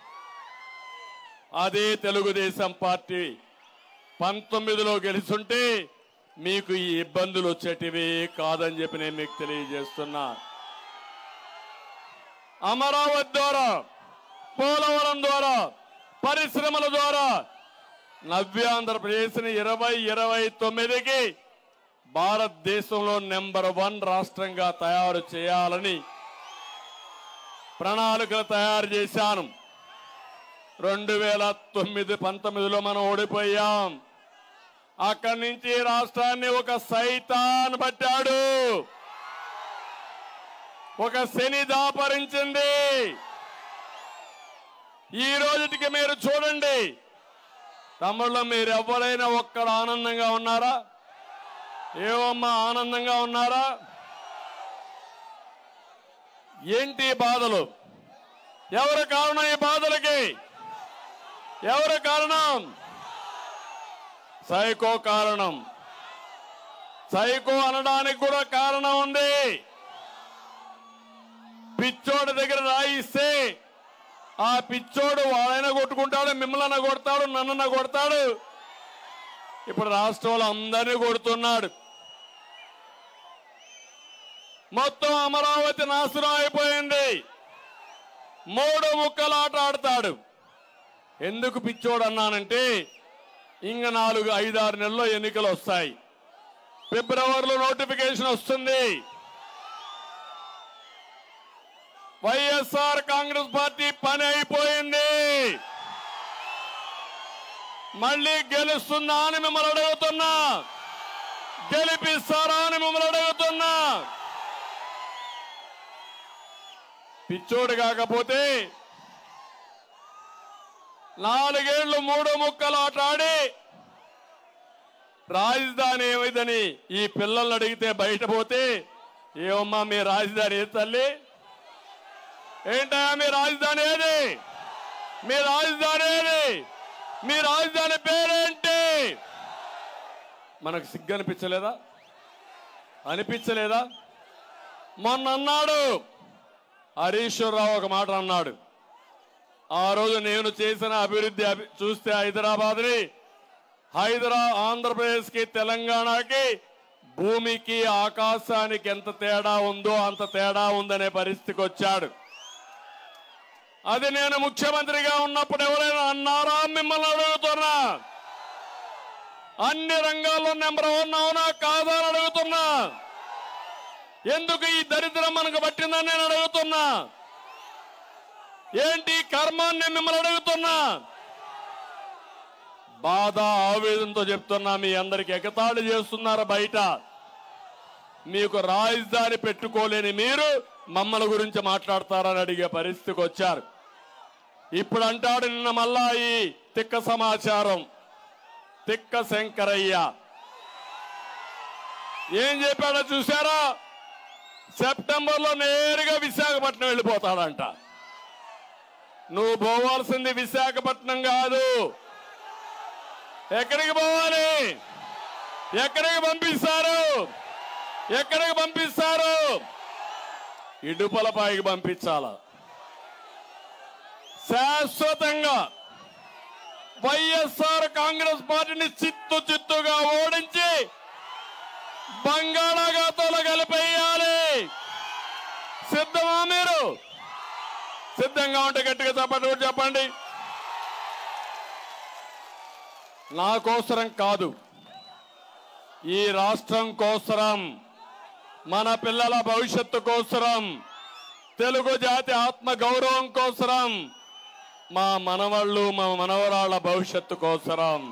అదే తెలుగుదేశం పార్టీ పంతొమ్మిదిలో గెలుచుంటే మీకు ఈ ఇబ్బందులు వచ్చేటివి కాదని చెప్పి నేను మీకు తెలియజేస్తున్నా. అమరావతి ద్వారా, పోలవరం ద్వారా, పరిశ్రమల ద్వారా నవ్య ఆంధ్రప్రదేశ్ని ఇరవై ఇరవై తొమ్మిదికి భారతదేశంలో నెంబర్ వన్ రాష్ట్రంగా తయారు చేయాలని ప్రణాళికలు తయారు చేశాను. రెండు వేల తొమ్మిది పంతొమ్మిదిలో మనం ఓడిపోయాం. అక్కడి నుంచి రాష్ట్రాన్ని ఒక సైతాన్ పట్టాడు, ఒక శని దాపరించింది. ఈ రోజుకి మీరు చూడండి, తమ్ముళ్ళు మీరు ఎవరైనా ఒక్కడ ఆనందంగా ఉన్నారా? ఏమమ్మా ఆనందంగా ఉన్నారా? ఏంటి బాధలు? ఎవరు కారణం ఈ బాధలకి? ఎవరు కారణం? సైకో కారణం. సైకో అనడానికి కూడా కారణం ఉంది. పిచ్చోడి దగ్గర రాయిస్తే ఆ పిచ్చోడు వాడైనా కొట్టుకుంటాడు, మిమ్మల్ని కొడతాడు, నన్నన్న కొడతాడు. ఇప్పుడు రాష్ట్రంలో అందరినీ కొడుతున్నాడు. మొత్తం అమరావతి నాశనం అయిపోయింది. మూడు ముక్కలు ఆట ఆడతాడు. ఎందుకు పిచ్చోడు అన్నానంటే, ఇంక నాలుగు ఐదారు నెలల్లో ఎన్నికలు వస్తాయి. ఫిబ్రవరిలో నోటిఫికేషన్ వస్తుంది. వైఎస్ఆర్ కాంగ్రెస్ పార్టీ పని అయిపోయింది. మళ్ళీ గెలుస్తుందా అని మిమ్మల్ని అడుగుతున్నా, గెలిపిస్తారా అని మిమ్మల్ని అడుగుతున్నా. పిచ్చోడు కాకపోతే నాలుగేళ్లు మూడు ముక్కలు ఆటాడి రాజధాని ఏమైందని ఈ పిల్లల్ని అడిగితే బయట పోతే, ఏమమ్మా మీ రాజధాని ఏ తల్లి? ఏంటయ్యా మీ రాజధాని ఏది? మీ రాజధాని ఏది? మీ రాజధాని పేరేంటి? మనకు సిగ్గు అనిపించలేదా? అనిపించలేదా? మొన్న అన్నాడు హరీశ్వరరావు ఒక మాట అన్నాడు. ఆ రోజు నేను చేసిన అభివృద్ధి చూస్తే హైదరాబాద్ని, హైదరా ఆంధ్రప్రదేశ్కి, తెలంగాణకి, భూమికి ఆకాశానికి ఎంత తేడా ఉందో అంత తేడా ఉందనే పరిస్థితికి వచ్చాడు. అది నేను ముఖ్యమంత్రిగా ఉన్నప్పుడు ఎవరైనా అన్నారా? మిమ్మల్ని అడుగుతున్నా. అన్ని రంగాల్లో నెంబర్ వన్ అవునా కాదా అని అడుగుతున్నా. ఎందుకు ఈ దరిద్రం మనకు పట్టిందని నేను అడుగుతున్నా. ఏంటి కర్మాన్ని మిమ్మల్ని అడుగుతున్నా. బాధ ఆవేదనతో చెప్తున్నా, మీ అందరికి ఎగతాళి చేస్తున్నారు బయట. మీకు రాజధాని పెట్టుకోలేని మీరు మమ్మల్ని గురించి మాట్లాడతారని అడిగే పరిస్థితికి వచ్చారు. ఇప్పుడు అంటాడు నిన్న మళ్ళా ఈ తిక్క సమాచారం, తిక్క శంకరయ్య ఏం చెప్పాడో చూసారా? సెప్టెంబర్ లో నేరుగా విశాఖపట్నం వెళ్ళిపోతాడంట. నువ్వు పోవాల్సింది విశాఖపట్నం కాదు. ఎక్కడికి పోవాలి? ఎక్కడికి పంపిస్తారు? ఎక్కడికి పంపిస్తారు? ఇడుపలపాయికి పంపించాల. శాశ్వతంగా వైఎస్ఆర్ కాంగ్రెస్ పార్టీని చిత్తు చిత్తుగా ఓడించి బంగాళాఖాతంలో కలిపేయాలి. సిద్ధమా మీరు? సిద్ధంగా ఉంటే గట్టిగా చెప్పండి, చెప్పండి. నా కోసరం కాదు, ఈ రాష్ట్రం కోసరం, మన పిల్లల భవిష్యత్తు కోసరం, తెలుగు జాతి ఆత్మ గౌరవం కోసరం, మా మనవాళ్ళు మా మనవరాళ్ల భవిష్యత్తు కోసరం.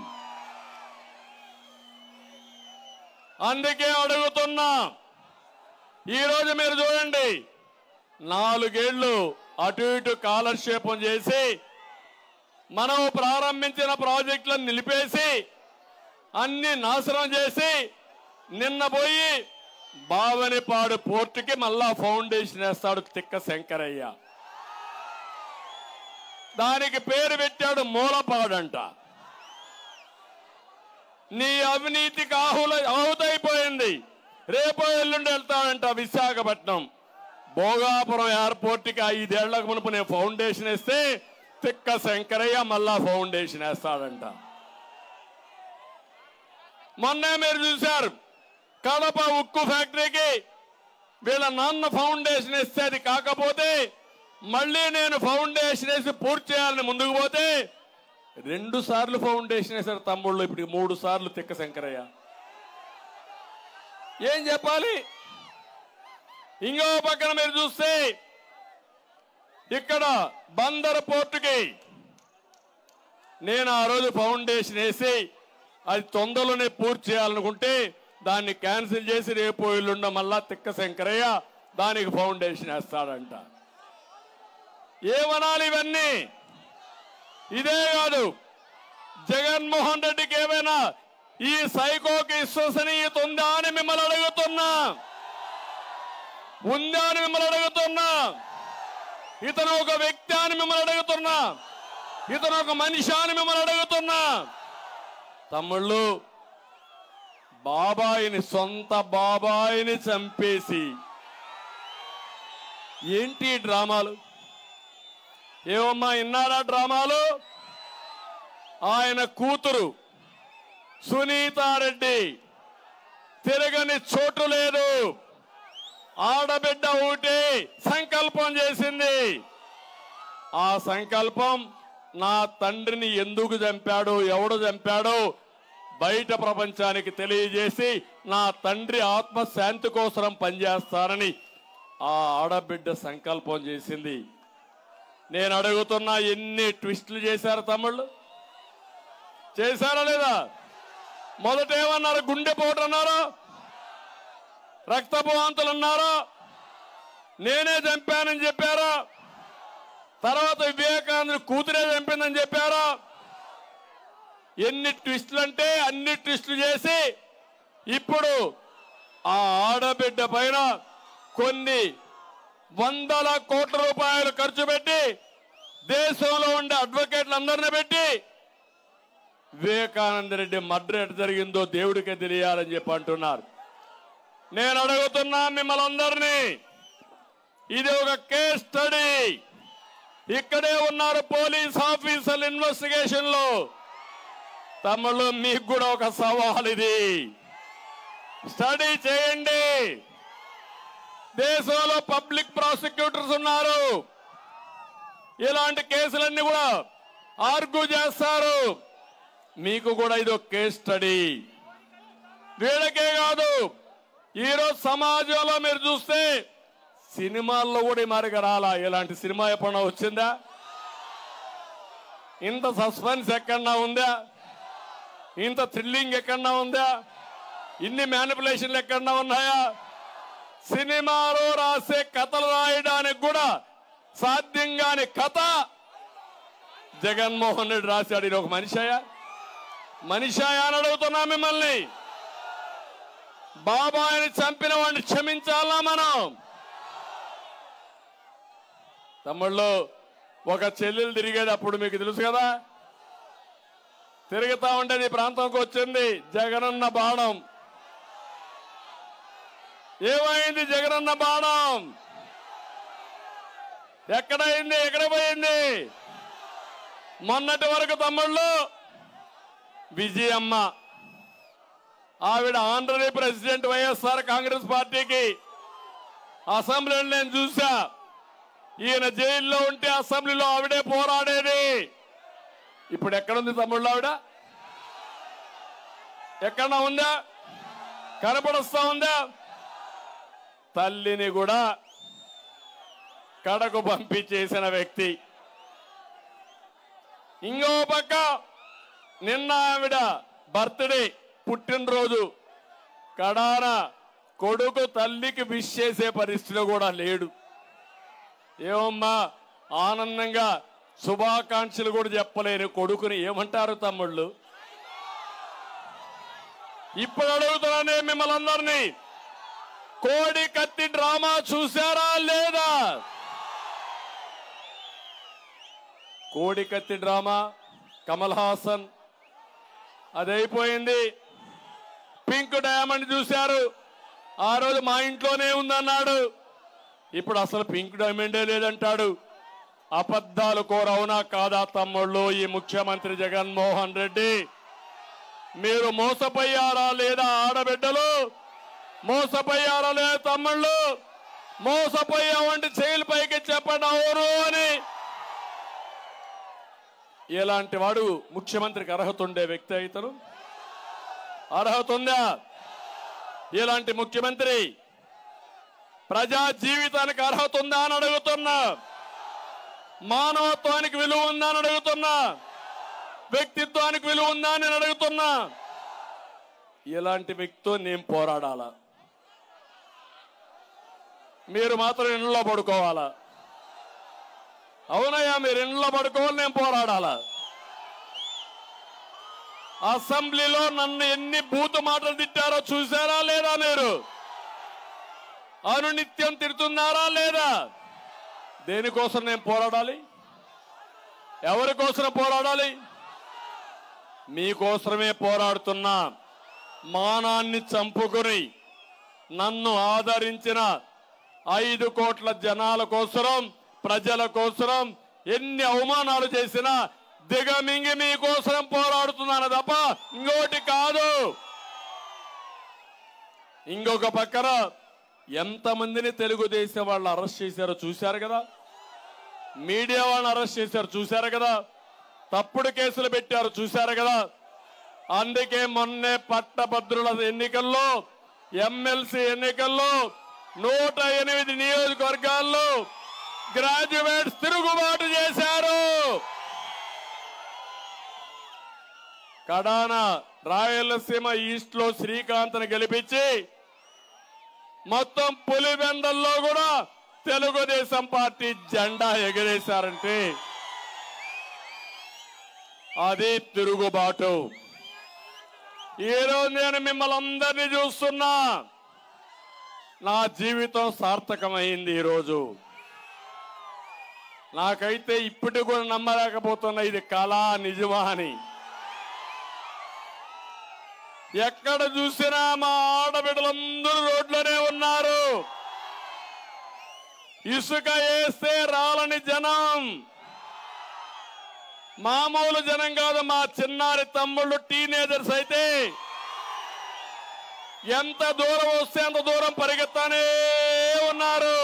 అందుకే అడుగుతున్నా, ఈరోజు మీరు చూడండి, నాలుగేళ్లు అటు ఇటు కాలక్షేపం చేసి మనం ప్రారంభించిన ప్రాజెక్టులను నిలిపేసి అన్ని నాశనం చేసి నిన్న పోయి బావనిపాడు పోర్టుకి మళ్ళా ఫౌండేషన్ వేస్తాడు తిక్క శంకరయ్య. దానికి పేరు పెట్టాడు మూలపాడంట. నీ అవినీతికి ఆహుల ఆహుతైపోయింది. రేపు ఎల్లుండి వెళ్తాడంట విశాఖపట్నం. భోగాపురం ఎయిర్పోర్ట్కి ఐదేళ్లకు మునుపు నేను ఫౌండేషన్ వేస్తే తిక్క శంకరయ్య మళ్ళా ఫౌండేషన్ వేస్తాడంట. మొన్నే మీరు చూశారు, కడప ఉక్కు ఫ్యాక్టరీకి వీళ్ళ నాన్న ఫౌండేషన్ వేస్తే అది కాకపోతే మళ్ళీ నేను ఫౌండేషన్ వేసి పూర్తి చేయాలని ముందుకు పోతే రెండు సార్లు ఫౌండేషన్ వేశారు తమ్ముళ్ళు. ఇప్పుడు మూడు సార్లు తిక్క శంకరయ్య. ఏం చెప్పాలి? ఇంకో పక్కన మీరు చూస్తే ఇక్కడ బందర్ పోర్టుకి నేను ఆ రోజు ఫౌండేషన్ వేసి అది తొందరలోనే పూర్తి చేయాలనుకుంటే దాన్ని క్యాన్సిల్ చేసి రేపు ఎల్లుండ మళ్ళా తిక్క శంకరయ్య దానికి ఫౌండేషన్ వేస్తాడంట. ఏమనాలి ఇవన్నీ? ఇదే కాదు, జగన్మోహన్ రెడ్డికి ఏమైనా ఈ సైకోకి విశ్వసనీయత ఉందా అని మిమ్మల్ని అడుగుతున్నా. ఉందా అని మిమ్మల్ని అడుగుతున్నా. ఇతను ఒక వ్యక్తి అని మిమ్మల్ని అడుగుతున్నా. ఇతను ఒక మనిషి అని మిమ్మల్ని అడుగుతున్నా. తమ్ముళ్ళు, బాబాయిని, సొంత బాబాయిని చంపేసి ఏంటి డ్రామాలు? ఏమమ్మా ఇన్నారా డ్రామాలు? ఆయన కూతురు సునీతారెడ్డి తిరగని చోటు లేదు. ఆడబిడ్డ ఒకటి సంకల్పం చేసింది. ఆ సంకల్పం నా తండ్రిని ఎందుకు చంపాడు, ఎవడు చంపాడో బయట ప్రపంచానికి తెలియజేసి నా తండ్రి ఆత్మశాంతి కోసం పనిచేస్తానని ఆ ఆడబిడ్డ సంకల్పం చేసింది. నేను అడుగుతున్నా, ఎన్ని ట్విస్టులు చేశారు తమ్ముళ్ళు? చేశారా లేదా? మొదట ఏమన్నారు? గుండెపోటు అన్నారా, రక్తపు వాంతులు అన్నారా, నేనే చంపానని చెప్పారా, తర్వాత వివేకానంద కూతురే చంపిందని చెప్పారా? ఎన్ని ట్విస్టులు అంటే అన్ని ట్విస్టులు చేసి ఇప్పుడు ఆ ఆడబిడ్డ పైన కొన్ని వందల కోట్ల రూపాయలు ఖర్చు పెట్టి దేశంలో ఉండే అడ్వకేట్లందరినీ పెట్టి వివేకానంద రెడ్డి మర్డర్ ఎట్లా జరిగిందో దేవుడికే తెలియాలని చెప్పి అంటున్నారు. నేను అడుగుతున్నా మిమ్మల్ని అందరినీ, ఇది ఒక కేస్ స్టడీ. ఇక్కడే ఉన్నారు పోలీస్ ఆఫీసర్లు ఇన్వెస్టిగేషన్ లో. తమ్ముళ్ళు, మీకు కూడా ఒక సవాల్, ఇది స్టడీ చేయండి. దేశంలో పబ్లిక్ ప్రాసిక్యూటర్స్ ఉన్నారు, ఇలాంటి కేసులన్నీ కూడా ఆర్గ్యూ చేస్తారు. మీకు కూడా ఇది ఒక కేస్ స్టడీ. వీళ్ళకే కాదు, ఈరోజు సమాజంలో మీరు చూస్తే సినిమాల్లో కూడా మరిగా రాలా. ఇలాంటి సినిమా ఎప్పుడన్నా వచ్చిందా? ఇంత సస్పెన్స్ ఎక్కడన్నా ఉందా? ఇంత థ్రిల్లింగ్ ఎక్కడన్నా ఉందా? ఇన్ని మ్యానిపులేషన్లు ఎక్కడన్నా ఉన్నాయా? సినిమాలో రాసే కథలు రాయడానికి కూడా సాధ్యం కాని కథ జగన్మోహన్ రెడ్డి రాశాడు. ఇది ఒక మనిషాయా మనిషాయా అని అడుగుతున్నా మిమ్మల్ని. బాబాయిని చంపిన వాడిని క్షమించాలా మనం? తమ్ముళ్ళు, ఒక చెల్లెలు తిరిగేది అప్పుడు మీకు తెలుసు కదా, తిరుగుతా ఉంటే ఈ ప్రాంతంకి వచ్చింది జగనన్న బాణం. ఏమైంది జగనన్న బాణం? ఎక్కడైంది? ఎక్కడ పోయింది? మొన్నటి వరకు తమ్ముళ్ళు విజయమ్మ, ఆవిడ ఆంధ్రప్రదేశ్ ప్రెసిడెంట్ వైఎస్ఆర్ కాంగ్రెస్ పార్టీకి. అసెంబ్లీలో నేను చూసా, ఈయన జైల్లో ఉంటే అసెంబ్లీలో ఆవిడే పోరాడేది. ఇప్పుడు ఎక్కడుంది తమ్ముళ్ళు ఆవిడ? ఎక్కడ ఉందా? కనపడొస్తా ఉందా? తల్లిని కూడా కడకు పంపించేసిన వ్యక్తి. ఇంకో పక్క నిన్న ఆవిడ బర్త్డే, పుట్టినరోజు, కడాన కొడుకు తల్లికి విష్ చేసే పరిస్థితిలో కూడా లేడు. ఏమమ్మా ఆనందంగా శుభాకాంక్షలు కూడా చెప్పలేని కొడుకుని ఏమంటారు తమ్ముళ్ళు? ఇప్పుడు అడుగుతున్నానే మిమ్మల్ని అందరినీ, కోడి కత్తి డ్రామా చూసారా లేదా? కోడి కత్తి డ్రామా, కమల్ హాసన్ అదైపోయింది. పింక్ డైమండ్ చూశారు, ఆ రోజు మా ఇంట్లోనే ఉందన్నాడు, ఇప్పుడు అసలు పింక్ డైమండే లేదంటాడు. అబద్ధాలు కోరవునా కాదా తమ్ముళ్ళు? ఈ ముఖ్యమంత్రి జగన్మోహన్ రెడ్డి మీరు మోసపోయారా లేదా? ఆడబిడ్డలు మోసపోయారా లేదా తమ్ముళ్ళు? మోసపోయావంటే చేయిల పైకి చెప్పండి అవును అని. ఇలాంటి వాడు ముఖ్యమంత్రికి అర్హత ఉండే వ్యక్తి అయితను? అర్హత ఉందా? ఇలాంటి ముఖ్యమంత్రి ప్రజా జీవితానికి అర్హత ఉందా అని అడుగుతున్నా. మానవత్వానికి విలువ ఉందా అని అడుగుతున్నా. వ్యక్తిత్వానికి విలువ ఉందా అని అడుగుతున్నా. ఇలాంటి వ్యక్తితో నేను పోరాడాలా? మీరు మాత్రం ఇంట్లో పడుకోవాలా? అవునయ్యా, మీరు ఇంట్లో పడుకోవాలి, నేను పోరాడాలా? అసెంబ్లీలో నన్ను ఎన్ని బూతు మాటలు తిట్టారో చూసారా లేదా? మీరు అనునిత్యం తిడుతున్నారా లేదా? దేనికోసం నేను పోరాడాలి? ఎవరి కోసం పోరాడాలి? మీకోసమే పోరాడుతున్నా. మానాన్ని చంపుకుని నన్ను ఆదరించిన ఐదు కోట్ల జనాల కోసరం, ప్రజల కోసరం ఎన్ని అవమానాలు చేసినా దిగమింగి మీకోసం పోరాడుతున్నాను తప్ప ఇంకోటి కాదు. ఇంకొక పక్కన ఎంతమందిని తెలుగుదేశం వాళ్ళు అరెస్ట్ చేశారో చూశారు కదా, మీడియా వాళ్ళని అరెస్ట్ చేశారు చూశారు కదా, తప్పుడు కేసులు పెట్టారు చూశారు కదా. అందుకే మొన్నే పట్టభద్రుల ఎన్నికల్లో, ఎమ్మెల్సీ ఎన్నికల్లో నూట ఎనిమిది నియోజకవర్గాల్లో గ్రాడ్యుయేట్స్ తిరుగుబాటు చేశారు. కడాన రాయలసీమ ఈస్ట్ లో శ్రీకాంత్ని గెలిపించి మొత్తం పులివెందల్లో కూడా తెలుగుదేశం పార్టీ జెండా ఎగరేశారంటే అది తిరుగుబాటు. ఈరోజు నేను మిమ్మల్ని అందరినీ చూస్తున్నా. నా జీవితం సార్థకమైంది ఈరోజు. నాకైతే ఇప్పటికి కూడా నమ్మలేకపోతున్నా ఇది కళ నిజమా అని. ఎక్కడ చూసినా మా ఆడబిడ్డలందరూ రోడ్లోనే ఉన్నారు. ఇసుక వేస్తే రాలని జనం, మామూలు జనం కాదు. మా చిన్నారి తమ్ముళ్ళు టీనేజర్స్ అయితే ఎంత దూరం వస్తే అంత దూరం పరిగెత్తానే ఉన్నారు.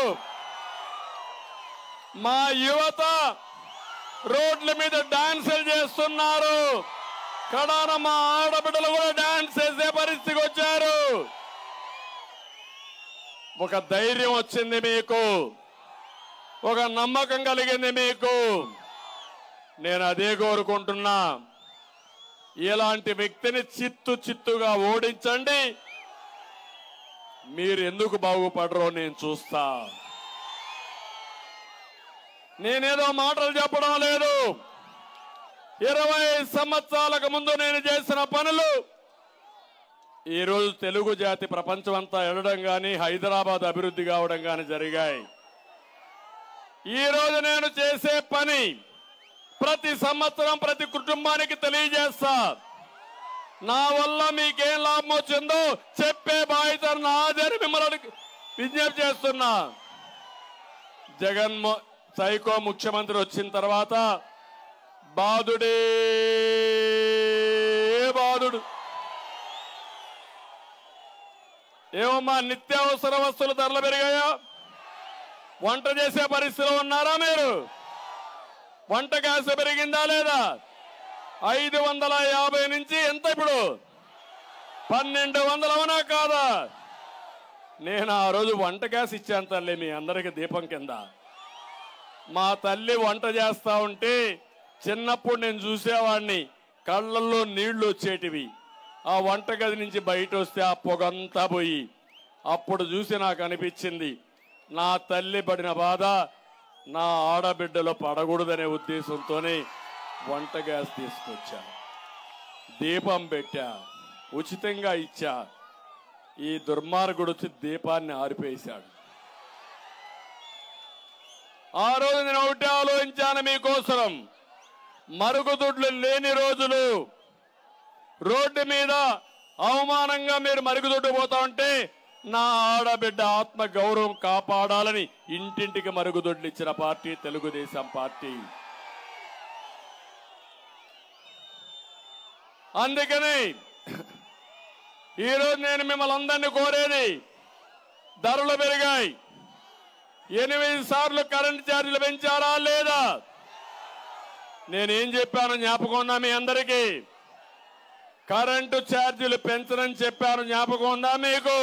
మా యువత రోడ్ల మీద డాన్సులు చేస్తున్నారు. కడాన మా ఆడబిడ్డలు కూడా డాన్స్ చేసే పరిస్థితికి వచ్చారు. ఒక ధైర్యం వచ్చింది మీకు, ఒక నమ్మకం కలిగింది మీకు. నేను అదే కోరుకుంటున్నా. ఇలాంటి వ్యక్తిని చిత్తు చిత్తుగా ఓడించండి. మీరు ఎందుకు బాగుపడరో నేను చూస్తా. నేనేదో మాటలు చెప్పడం లేదు. ఇరవై సంవత్సరాలకు ముందు నేను చేసిన పనులు ఈరోజు తెలుగు జాతి ప్రపంచం అంతా ఎడడం గాని, హైదరాబాద్ అభివృద్ధి కావడం గాని జరిగాయి. ఈరోజు నేను చేసే పని ప్రతి సంవత్సరం ప్రతి కుటుంబానికి తెలియజేస్తా. నా వల్ల మీకేం లాభం వచ్చిందో చెప్పే బాధ్యత నాదని మిమ్మల్ని విజ్ఞప్తి చేస్తున్నా. జగన్మో సైకో ముఖ్యమంత్రి వచ్చిన తర్వాత బాధుడే బాధుడు. ఏమమ్మా, నిత్యావసర వస్తువుల ధరలు పెరిగాయా? వంట చేసే పరిస్థితిలో ఉన్నారా మీరు? వంట గ్యాస్ పెరిగిందా లేదా? ఐదు వందల యాభై నుంచి ఎంత ఇప్పుడు? పన్నెండు వందలు అవునా కాదా? నేను ఆ రోజు వంట గ్యాస్ ఇచ్చాను తల్లి మీ అందరికి దీపం కింద. మా తల్లి వంట చేస్తా ఉంటే చిన్నప్పుడు నేను చూసేవాడిని, కళ్ళల్లో నీళ్లు వచ్చేటివి. ఆ వంటగది నుంచి బయట వస్తే ఆ పొగంతా పోయి అప్పుడు చూసి నాకు అనిపించింది, నా తల్లి పడిన బాధ నా ఆడబిడ్డలో పడకూడదనే ఉద్దేశంతోనే వంట గ్యాస్ తీసుకొచ్చా, దీపం పెట్టా, ఉచితంగా ఇచ్చా. ఈ దుర్మార్గుడు వచ్చి దీపాన్ని ఆరిపేశాడు. ఆ రోజు నేను ఒకటి ఆలోచించాను మీకోసం, మరుగుదొడ్లు లేని రోజులు, రోడ్డు మీద అవమానంగా మీరు మరుగుదొడ్డు పోతా ఉంటే నా ఆడబిడ్డ ఆత్మ గౌరవం కాపాడాలని ఇంటింటికి మరుగుదొడ్లు ఇచ్చిన పార్టీ తెలుగుదేశం పార్టీ. అందుకని ఈరోజు నేను మిమ్మల్ని అందరినీ కోరేది, ధరలు పెరిగాయి. ఎనిమిది సార్లు కరెంట్ ఛార్జీలు పెంచారా లేదా? నేనేం చెప్పాను జ్ఞాపకం ఉందా మీ అందరికీ? కరెంటు ఛార్జీలు పెంచనని చెప్పాను, జ్ఞాపకం ఉందా మీకు?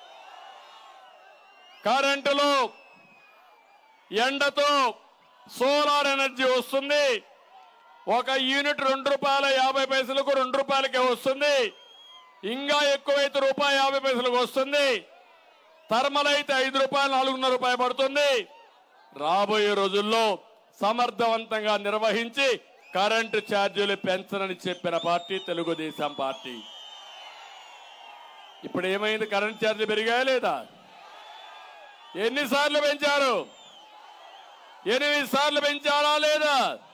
కరెంటులో ఎండతో సోలార్ ఎనర్జీ వస్తుంది. ఒక యూనిట్ రెండు రూపాయల యాభై పైసలకు రెండు రూపాయలకే వస్తుంది. ఇంకా ఎక్కువైతే రూపాయి యాభై పైసలకు వస్తుంది. థర్మల్ అయితే ఐదు రూపాయలు నాలుగున్నర రూపాయలు పడుతుంది. రాబోయే రోజుల్లో సమర్థవంతంగా నిర్వహించి కరెంటు ఛార్జీలు పెంచనని చెప్పిన పార్టీ తెలుగుదేశం పార్టీ. ఇప్పుడు ఏమైంది? కరెంటు ఛార్జీలు పెరిగాయా లేదా? ఎన్నిసార్లు పెంచారు? ఎనిమిది సార్లు పెంచారా లేదా?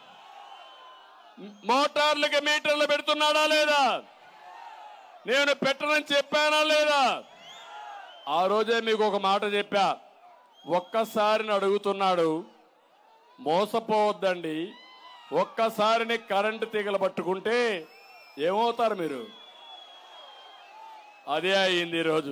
మోటార్లకి మీటర్లు పెడుతున్నాడా లేదా? నేను పెట్టనని చెప్పానా లేదా? ఆ రోజే మీకు ఒక మాట చెప్పా, ఒక్కసారిని అడుగుతున్నాడు, మోసపోవద్దండి. ఒక్కసారిని కరెంటు తీగలు పట్టుకుంటే ఏమవుతారు మీరు? అదే అయింది ఈరోజు.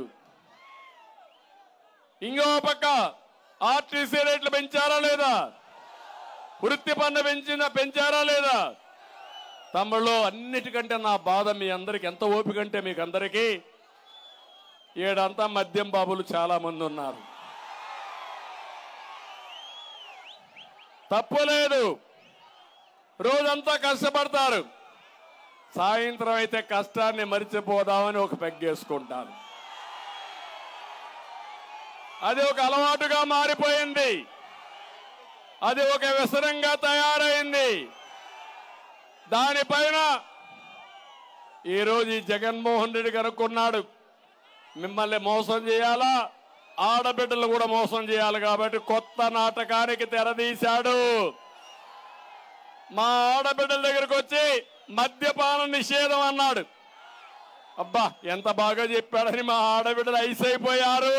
ఇంకో పక్క ఆర్టీసీ రేట్లు పెంచారా లేదా? వృత్తి పన్ను పెంచిన పెంచారా లేదా? తమ్ముళ్ళు, అన్నిటికంటే నా బాధ మీ అందరికి ఎంత ఓపిక అంటే మీకు అందరికీ, ఈడంతా మద్యం బాబులు చాలా మంది ఉన్నారు. తప్పులేదు, రోజంతా కష్టపడతారు, సాయంత్రం అయితే కష్టాన్ని మరిచిపోదామని ఒక పెగ్గేసుకుంటారు. అది ఒక అలవాటుగా మారిపోయింది. అది ఒక వ్యసనంగా తయారైంది. దానిపైన ఈరోజు ఈ జగన్మోహన్ రెడ్డి కనుక్కున్నాడు, మిమ్మల్ని మోసం చేయాలా, ఆడబిడ్డలు కూడా మోసం చేయాలి. కాబట్టి కొత్త నాటకానికి తెరదీశాడు. మా ఆడబిడ్డల దగ్గరకు వచ్చి మద్యపాన నిషేధం అన్నాడు. అబ్బా, ఎంత బాగా చెప్పాడని మా ఆడబిడ్డలు ఐసైపోయారు.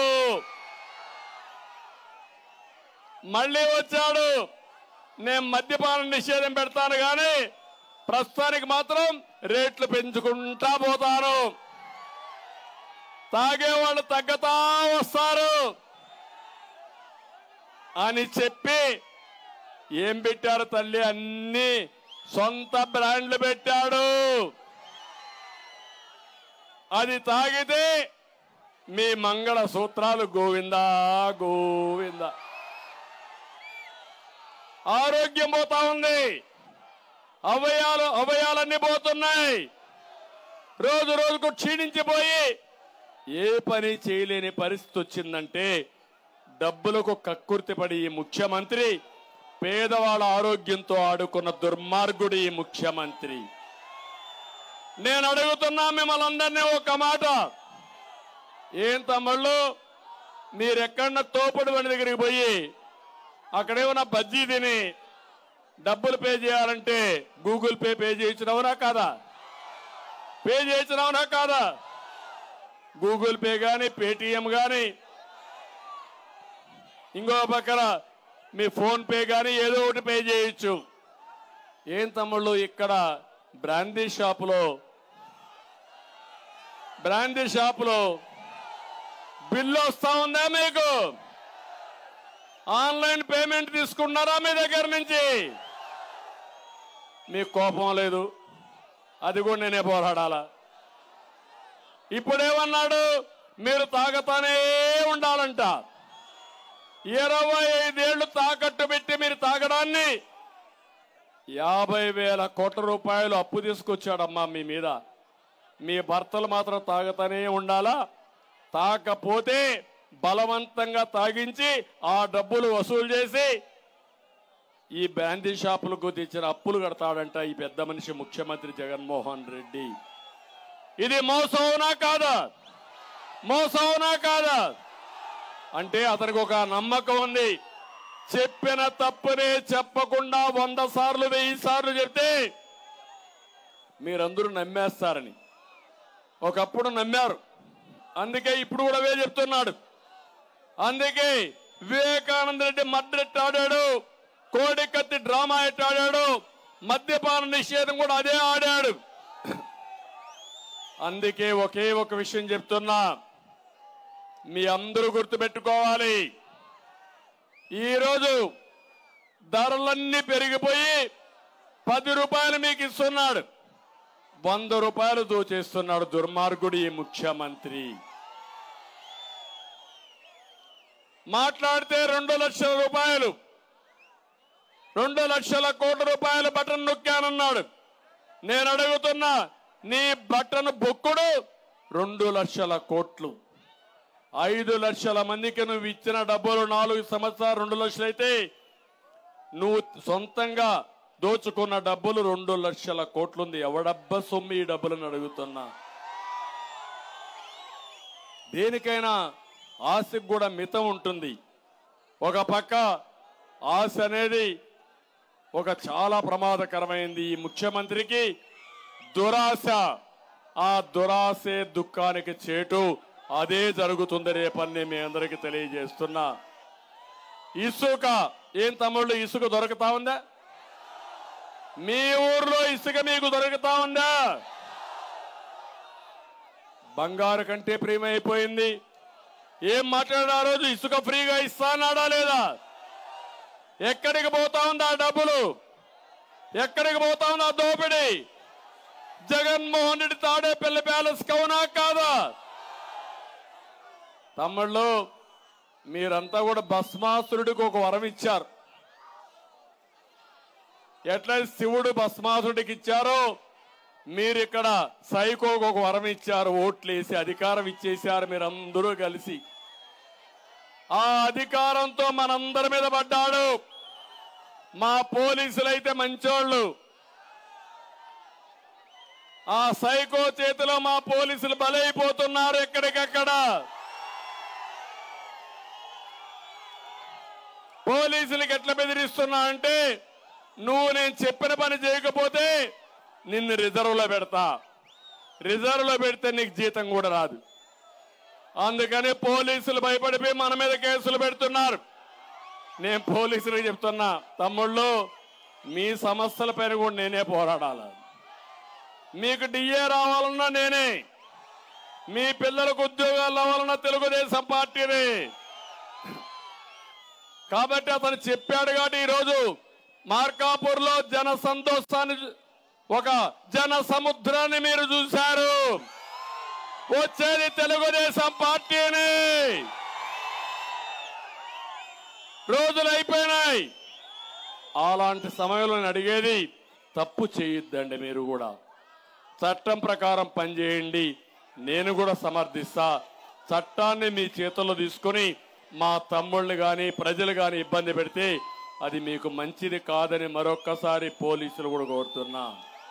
మళ్ళీ వచ్చాడు, నేను మద్యపాన నిషేధం పెడతాను కానీ ప్రస్తుతానికి మాత్రం రేట్లు పెంచుకుంటా పోతాను, తాగేవాళ్ళు తగ్గతా వస్తారు అని చెప్పి ఏం పెట్టారు తల్లి? అన్ని సొంత బ్రాండ్లు పెట్టాడు. అది తాగితే మీ మంగళ సూత్రాలు గోవిందా గోవిందా. ఆరోగ్యం పోతా ఉంది, అవయాలు అవయాలన్నీ పోతున్నాయి. రోజు రోజుకు క్షీణించిపోయి ఏ పని చేయలేని పరిస్థితి వచ్చిందంటే డబ్బులకు కక్కుర్తిపడి ఈ ముఖ్యమంత్రి పేదవాళ్ళ ఆరోగ్యంతో ఆడుకున్న దుర్మార్గుడు ఈ ముఖ్యమంత్రి. నేను అడుగుతున్నా మిమ్మల్ని అందరినీ ఒక మాట, ఏం తమ్ముళ్ళు మీరెక్కడన్నా తోపుడు బండి దగ్గరికి పోయి అక్కడేమన్నా బజ్జీ తిని డబ్బులు పే చేయాలంటే గూగుల్ పే పే చేయించినవునా కాదా? పే చేయించినవునా కాదా? గూగుల్ పే కానీ పేటిఎం కానీ ఇంకో పక్కన మీ ఫోన్ పే కానీ ఏదో ఒకటి పే చేయొచ్చు. ఏం తమ్ముళ్ళు ఇక్కడ బ్రాందీ షాపులో బ్రాందీ షాపులో బిల్లు వస్తా ఉందా మీకు? ఆన్లైన్ పేమెంట్ తీసుకున్నారా మీ దగ్గర నుంచి? మీకు కోపం లేదు, అది కూడా నేనే పోరాడాలా. ఇప్పుడేమన్నాడు, మీరు తాగతానే ఉండాలంట. ఇరవై ఐదేళ్లు తాకట్టు పెట్టి మీరు తాగడాన్ని యాభై వేల కోట్ల రూపాయలు అప్పు తీసుకొచ్చాడమ్మా మీ మీద. మీ భర్తలు మాత్రం తాగతానే ఉండాలా? తాకపోతే బలవంతంగా తాగించి ఆ డబ్బులు వసూలు చేసి ఈ బ్రాందీ షాపులకు తెచ్చిన అప్పులు కడతాడంట ఈ పెద్ద మనిషి ముఖ్యమంత్రి జగన్మోహన్ రెడ్డి. ఇది మోసవునా కాదా? మోసవునా కాదా? అంటే అతనికి ఒక నమ్మకం ఉంది, చెప్పిన తప్పునే చెప్పకుండా వంద సార్లు వెయ్యి సార్లు చెప్తే మీరందరూ నమ్మేస్తారని. ఒకప్పుడు నమ్మారు, అందుకే ఇప్పుడు కూడా అవే చెప్తున్నాడు. అందుకే వివేకానంద రెడ్డి మడ్రెట్ ఆడాడు, కోడి కత్తి డ్రామా ఎట్ ఆడాడు, మద్యపాన నిషేధం కూడా అదే ఆడాడు. అందుకే ఒకే ఒక విషయం చెప్తున్నా, మీ అందరూ గుర్తుపెట్టుకోవాలి, ఈరోజు ధరలన్నీ పెరిగిపోయి పది రూపాయలు మీకు ఇస్తున్నాడు, వంద రూపాయలు దోచేస్తున్నాడు దుర్మార్గుడు ఈ ముఖ్యమంత్రి. మాట్లాడితే రెండు లక్షల రూపాయలు రెండు లక్షల కోట్ల రూపాయల బటన్ నొక్కానన్నాడు. నేను అడుగుతున్నా, నీ బటన్ బొక్కుడు రెండు లక్షల కోట్లు. ఐదు లక్షల మందికి నువ్వు ఇచ్చిన డబ్బులు నాలుగు సంవత్సరాలు రెండు లక్షలు అయితే నువ్వు సొంతంగా దోచుకున్న డబ్బులు రెండు లక్షల కోట్లుంది. ఎవడబ్బ సొమ్ము ఈ డబ్బులను అడుగుతున్నా. దేనికైనా ఆశకు కూడా మితం ఉంటుంది. ఒక పక్క ఆశ అనేది ఒక చాలా ప్రమాదకరమైంది ఈ ముఖ్యమంత్రికి. దురాశ, ఆ దురాశే దుఃఖానికి చేటు. అదే జరుగుతుంది రేపని మీ అందరికీ తెలియజేస్తున్నా. ఇసుక ఏం తమ్ముళ్ళు, ఇసుక దొరుకుతా ఉందా? మీ ఊర్లో ఇసుక మీకు దొరుకుతా ఉందా? బంగారు కంటే ప్రియమైపోయింది. ఏం మాట్లాడా రోజు ఇసుక ఫ్రీగా ఇస్తానాడా లేదా? ఎక్కడికి పోతా ఉందా డబ్బులు? ఎక్కడికి పోతా ఉందా దోపిడీ? జగన్మోహన్ రెడ్డి తాడేపల్లి ప్యాలెస్ కవునా కాదా? తమ్ముళ్ళు, మీరంతా కూడా భస్మాసురుడికి ఒక వరం ఇచ్చారు. ఎట్లయితే శివుడు భస్మాసురుడికి ఇచ్చారో మీరు ఇక్కడ సైకోకు ఒక వరం ఇచ్చారు. ఓట్లేసి అధికారం ఇచ్చేశారు మీరందరూ కలిసి. ఆ అధికారంతో మనందరి మీద పడ్డాడు. మా పోలీసులు అయితే మంచోళ్ళు, ఆ సైకో చేతిలో మా పోలీసులు బలైపోతున్నారు ఎక్కడికక్కడ. పోలీసులకు ఎట్లా బెదిరిస్తున్నా అంటే, నువ్వు నేను చెప్పిన పని చేయకపోతే నిన్ను రిజర్వ్ లో పెడతా, రిజర్వ్ లో పెడితే నీకు జీతం కూడా రాదు. అందుకని పోలీసులు భయపడిపోయి మన మీద కేసులు పెడుతున్నారు. నేను పోలీసులకు చెప్తున్నా, తమ్ముళ్ళు మీ సమస్యల పైన కూడా నేనే పోరాడాలి. మీకు డిఏ రావాలన్నా నేనే, మీ పిల్లలకు ఉద్యోగాలు రావాలన్నా తెలుగుదేశం పార్టీనే. కాబట్టి అతను చెప్పాడు కాబట్టి ఈరోజు మార్కాపూర్ లో జన సంతోషాన్ని, ఒక జన సముద్రాన్ని మీరు చూశారు. వచ్చేది తెలుగుదేశం పార్టీని. రోజులు అయిపోయినాయి. అలాంటి సమయంలో నేను అడిగేది, తప్పు చేయొద్దండి. మీరు కూడా చట్టం ప్రకారం పనిచేయండి. నేను కూడా సమర్థిస్తా. చట్టాన్ని మీ చేతుల్లో తీసుకొని మా తమ్ముళ్ళు కానీ ప్రజలు కానీ ఇబ్బంది పెడితే అది మీకు మంచిది కాదని మరొక్కసారి పోలీసులు కూడా కోరుతున్నా.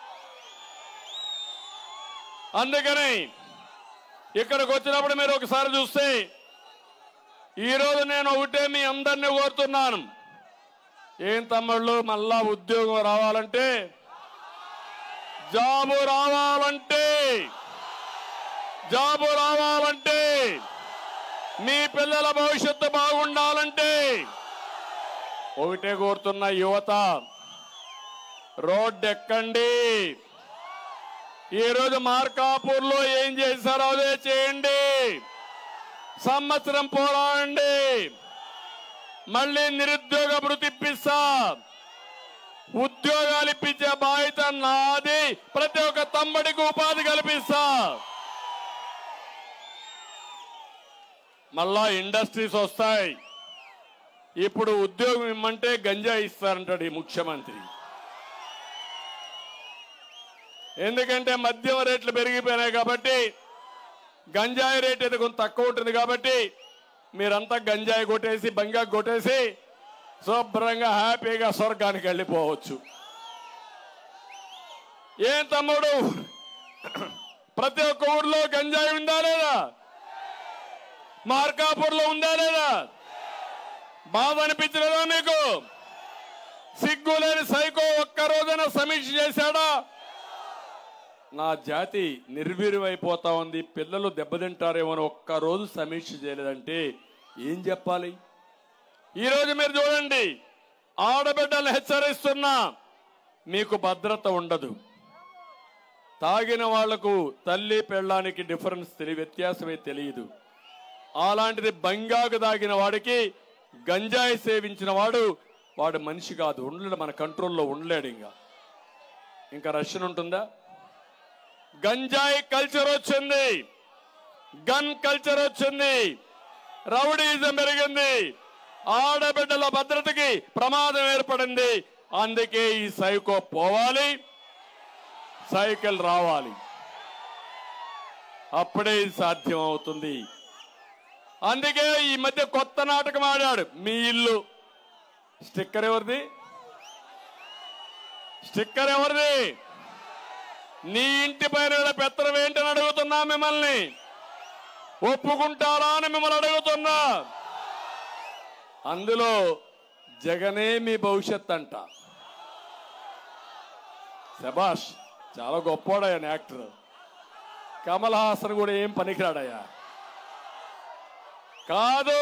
అందుకని ఇక్కడికి వచ్చినప్పుడు మీరు ఒకసారి చూస్తే ఈరోజు నేను ఒకటే మీ అందరినీ కోరుతున్నాను. ఏం తమ్ముళ్ళు, మళ్ళా ఉద్యోగం రావాలంటే, జాబు రావాలంటే జాబు రావాలంటే మీ పిల్లల భవిష్యత్తు బాగుండాలంటే ఒకటే కోరుతున్న యువత, రోడ్డు ఎక్కండి. ఈరోజు మార్కాపూర్లో ఏం చేశారో అదే చేయండి. సంవత్సరం పోరాడండి. మళ్ళీ నిరుద్యోగ భృతి ఇప్పిస్తా. ఉద్యోగాలు ఇప్పించే బాధ్యత నాది. ప్రతి ఒక్క తమ్ముడికి ఉపాధి కల్పిస్తా. మళ్ళా ఇండస్ట్రీస్ వస్తాయి. ఇప్పుడు ఉద్యోగం ఇమ్మంటే గంజా ఇస్తారంటాడు ఈ ముఖ్యమంత్రి. ఎందుకంటే మద్యం రేట్లు పెరిగిపోయినాయి కాబట్టి, గంజాయి రేట్ అయితే కొంత తక్కువ ఉంటుంది కాబట్టి మీరంతా గంజాయి కొట్టేసి బంగా కొట్టేసి శుభ్రంగా హ్యాపీగా స్వర్గానికి వెళ్ళిపోవచ్చు. ఏం తమ్ముడు, ప్రతి ఒక్క ఊర్లో గంజాయి ఉందా లేదా? మార్కాపూర్లో ఉందా లేదా? బాధ అనిపించలేదా మీకు? సిగ్గు లేని సైకో ఒక్క రోజైనా సమీక్ష చేశాడా? నా జాతి నిర్వీర్యమైపోతా ఉంది, పిల్లలు దెబ్బతింటారేమో అని ఒక్కరోజు సమీక్ష చేయలేదంటే ఏం చెప్పాలి? ఈరోజు మీరు చూడండి, ఆడబిడ్డలు హెచ్చరిస్తున్నా, మీకు భద్రత ఉండదు. తాగిన వాళ్లకు తల్లి పెళ్ళానికి డిఫరెన్స్ తెలియ వ్యత్యాసమే తెలియదు. అలాంటిది బంగాకు తాగిన వాడికి, గంజాయి సేవించిన వాడు వాడు మనిషి కాదు, ఉండలేడు, మన కంట్రోల్లో ఉండలేడు. ఇంకా ఇంకా రష్యన్ ఉంటుందా? గంజాయి కల్చర్ వచ్చింది, గన్ కల్చర్ వచ్చింది, రౌడీజం పెరిగింది, ఆడబిడ్డల భద్రతకి ప్రమాదం ఏర్పడింది. అందుకే ఈ సైకో పోవాలి, సైకిల్ రావాలి. అప్పుడే ఇది సాధ్యం అవుతుంది. అందుకే ఈ మధ్య కొత్త నాటకం ఆడాడు. మీ ఇల్లు స్టిక్కర్ ఎవరిది? స్టిక్కర్ ఎవరిది? నీ ఇంటి పైన పెత్తనం ఏంటని అడుగుతున్నా మిమ్మల్ని. ఒప్పుకుంటారా అని మిమ్మల్ని అడుగుతున్నా. అందులో జగనే మీ భవిష్యత్ అంట. శభాష్, చాలా గొప్పోడయ్యా యాక్టర్. కమల్ హాసన్ కూడా ఏం పనికిరాడయ్యా. కాదు,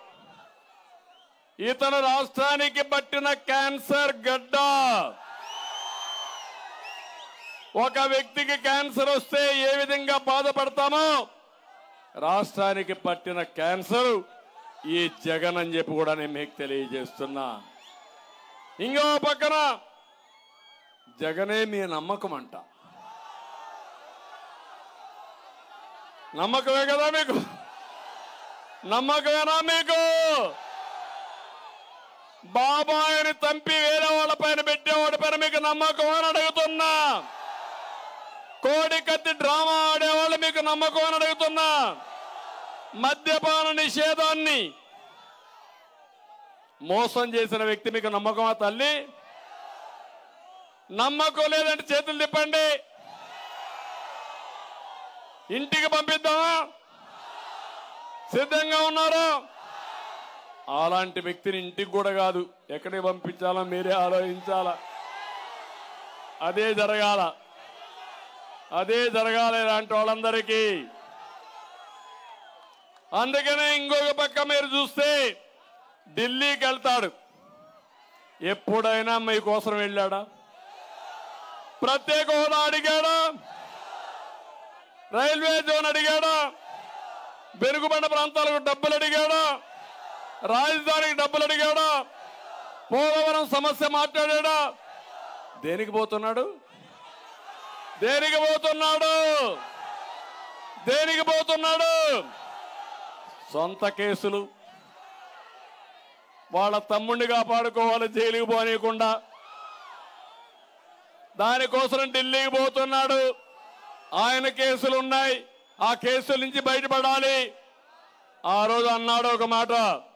ఇతను రాష్ట్రానికి పట్టిన క్యాన్సర్ గడ్డ. ఒక వ్యక్తికి క్యాన్సర్ వస్తే ఏ విధంగా బాధపడతామో, రాష్ట్రానికి పట్టిన క్యాన్సర్ ఈ జగన్ అని చెప్పి కూడా నేను మీకు తెలియజేస్తున్నా. ఇంకో పక్కన జగనే మీ నమ్మకం అంట. నమ్మకమే కదా మీకు? నమ్మకమేనా మీకు? బాబాయిని తంపి వేరే వాళ్ళ పైన పెట్టేవాడి పైన మీకు నమ్మకం అని అడుగుతున్నా. కోడి కత్తి డ్రామా ఆడేవాళ్ళు మీకు నమ్మకం అని అడుగుతున్నా. మద్యపాన నిషేధాన్ని మోసం చేసిన వ్యక్తి మీకు నమ్మకమా తల్లి? నమ్మకం లేదంటే చేతులు తిప్పండి. ఇంటికి పంపిద్దామా? సిద్ధంగా ఉన్నారు? అలాంటి వ్యక్తిని ఇంటికి కూడా కాదు, ఎక్కడికి పంపించాలో మీరే ఆలోచించాలా. అదే జరగాల, అదే జరగాలి ఇలాంటి వాళ్ళందరికీ. అందుకనే ఇంకొక పక్క మీరు చూస్తే ఢిల్లీకి వెళ్తాడు. ఎప్పుడైనా మీకోసం వెళ్ళాడా? ప్రత్యేక హోదా అడిగాడా? Railway zone అడిగాడా? వెనుకబడిన ప్రాంతాలకు డబ్బులు అడిగాడా? రాజధానికి డబ్బులు అడిగాడా? పోలవరం సమస్య మాట్లాడాడా? దేనికి పోతున్నాడు? దేనికి పోతున్నాడు? దేనికి పోతున్నాడు? సొంత కేసులు, వాళ్ళ తమ్ముడిని కాపాడుకోవాలి, జైలుకి పోనీయకుండా దానికోసం ఢిల్లీకి పోతున్నాడు. ఆయన కేసులు ఉన్నాయి, ఆ కేసుల నుంచి బయటపడాలి. ఆ రోజు అన్నాడు ఒక మాట,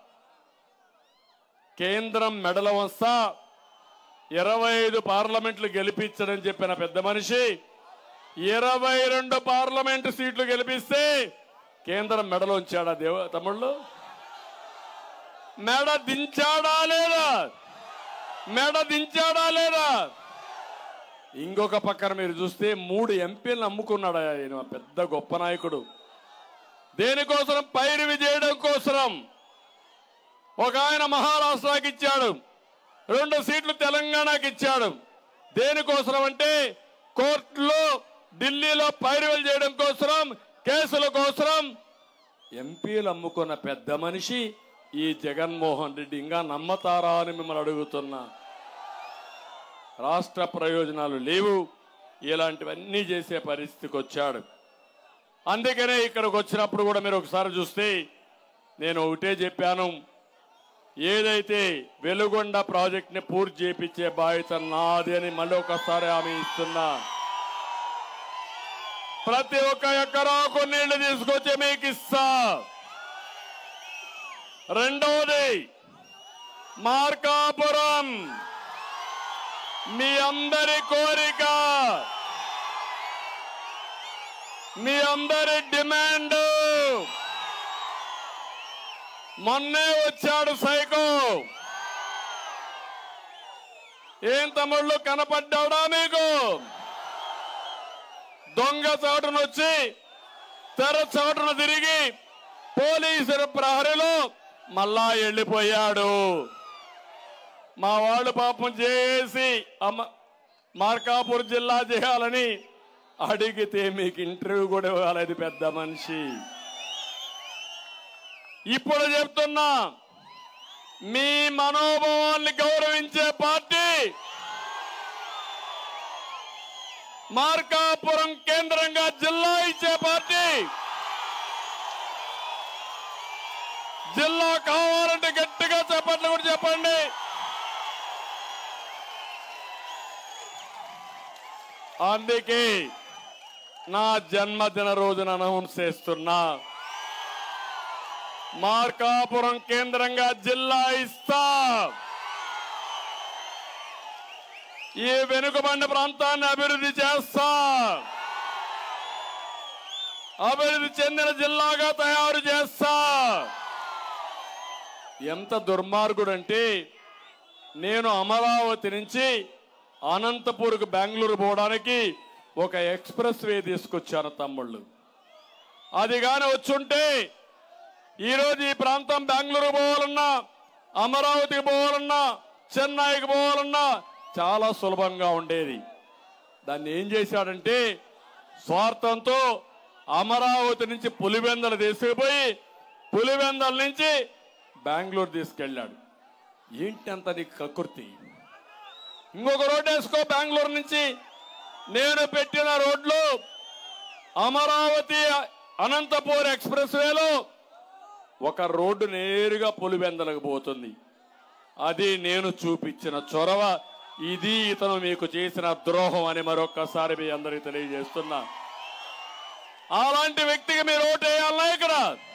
కేంద్రం మెడల వస్తా ఇరవై ఐదు పార్లమెంట్లు గెలిపించడని చెప్పిన పెద్ద మనిషి ఇరవై రెండు పార్లమెంటు సీట్లు గెలిపిస్తే కేంద్రం మెడలో ఉంచాడా దేవ తమ్ముళ్ళు? మెడ దించాడా లేదా? మెడ దించాడా లేదా? ఇంకొక పక్కన మీరు చూస్తే మూడు ఎంపీలను అమ్ముకున్నాడు ఆయన, పెద్ద గొప్ప నాయకుడు. దేనికోసం? పైరువి చేయడం కోసం. ఒక ఆయన మహారాష్ట్రకి ఇచ్చాడు, రెండు సీట్లు తెలంగాణకి ఇచ్చాడు. దేనికోసం అంటే కోర్టులో ఢిల్లీలో పైరువలు చేయడం కోసం, కేసుల కోసం. ఎంపీలు అమ్ముకున్న పెద్ద మనిషి ఈ జగన్మోహన్ రెడ్డి. ఇంకా నమ్మతారా అని మిమ్మల్ని అడుగుతున్నా. రాష్ట్ర ప్రయోజనాలు లేవు, ఇలాంటివన్నీ చేసే పరిస్థితికి వచ్చాడు. అందుకనే ఇక్కడికి వచ్చినప్పుడు కూడా మీరు ఒకసారి చూస్తే నేను ఒకటే చెప్పాను, ఏదైతే వెలుగొండ ప్రాజెక్ట్ ని పూర్తి చేయించే బాధ్యత నాది అని మళ్ళీ ఒకసారి హామీ ఇస్తున్నా. ప్రతి ఒక్క ఎకరాకు నీళ్లు తీసుకొచ్చి మీకు ఇస్తా. రెండవది మార్కాపురం, మీ అందరి కోరిక, మీ అందరి డిమాండ్. మొన్నే వచ్చాడు సైకో. ఏం తమ్ముళ్ళు కనపడ్డాడా మీకు? దొంగ చాటును వచ్చి తెర చాటును తిరిగి పోలీసుల ప్రహరీలో మళ్ళా వెళ్ళిపోయాడు. మా వాళ్ళు పాపం చేసి అమ్మ మార్కాపూర్ జిల్లా చేయాలని అడిగితే మీకు ఇంటర్వ్యూ కూడా ఇవ్వాలి పెద్ద మనిషి. ఇప్పుడు చెప్తున్నా, మీ మనోభావాల్ని గౌరవించే పార్టీ మార్కాపురం కేంద్రంగా జిల్లా ఇచ్చే పార్టీ. జిల్లా కావాలంటే గట్టిగా చెప్పట్లు కూడా చెప్పండి. అందుకే నా జన్మదిన రోజున అనౌన్స్ చేస్తున్నా, మార్కాపురం కేంద్రంగా జిల్లా ఇస్తా. ఈ వెనుకబడిన ప్రాంతాన్ని అభివృద్ధి చేస్తా. అభివృద్ధి చెందిన జిల్లాగా తయారు చేస్తా. ఎంత దుర్మార్గుడు అంటే, నేను అమరావతి నుంచి అనంతపూర్కు బెంగళూరు పోవడానికి ఒక ఎక్స్ప్రెస్ వే తీసుకొచ్చాను తమ్ముళ్ళు. అది కానీ వచ్చుంటే ఈరోజు ఈ ప్రాంతం బెంగళూరు పోవాలన్నా, అమరావతికి పోవాలన్నా, చెన్నైకి పోవాలన్నా చాలా సులభంగా ఉండేది. దాన్ని ఏం చేశాడంటే స్వార్థంతో అమరావతి నుంచి పులివెందలు తీసుకుపోయి పులివెందల నుంచి బెంగళూరు తీసుకెళ్ళాడు. ఏంటి అంత నీకు కకృతి? ఇంకొక రోడ్డు వేసుకో. బెంగళూరు నుంచి నేను పెట్టిన రోడ్లు అమరావతి అనంతపూర్ ఎక్స్ప్రెస్ వేలో ఒక రోడ్డు నేరుగా పులివెందలకు పోతుంది. అది నేను చూపించిన చొరవ. ఇది ఇతను మీకు చేసిన ద్రోహం అని మరొక్కసారి మీ అందరికీ తెలియజేస్తున్నా. అలాంటి వ్యక్తికి మీరు ఓటేయాలన్నా ఇక్కడ?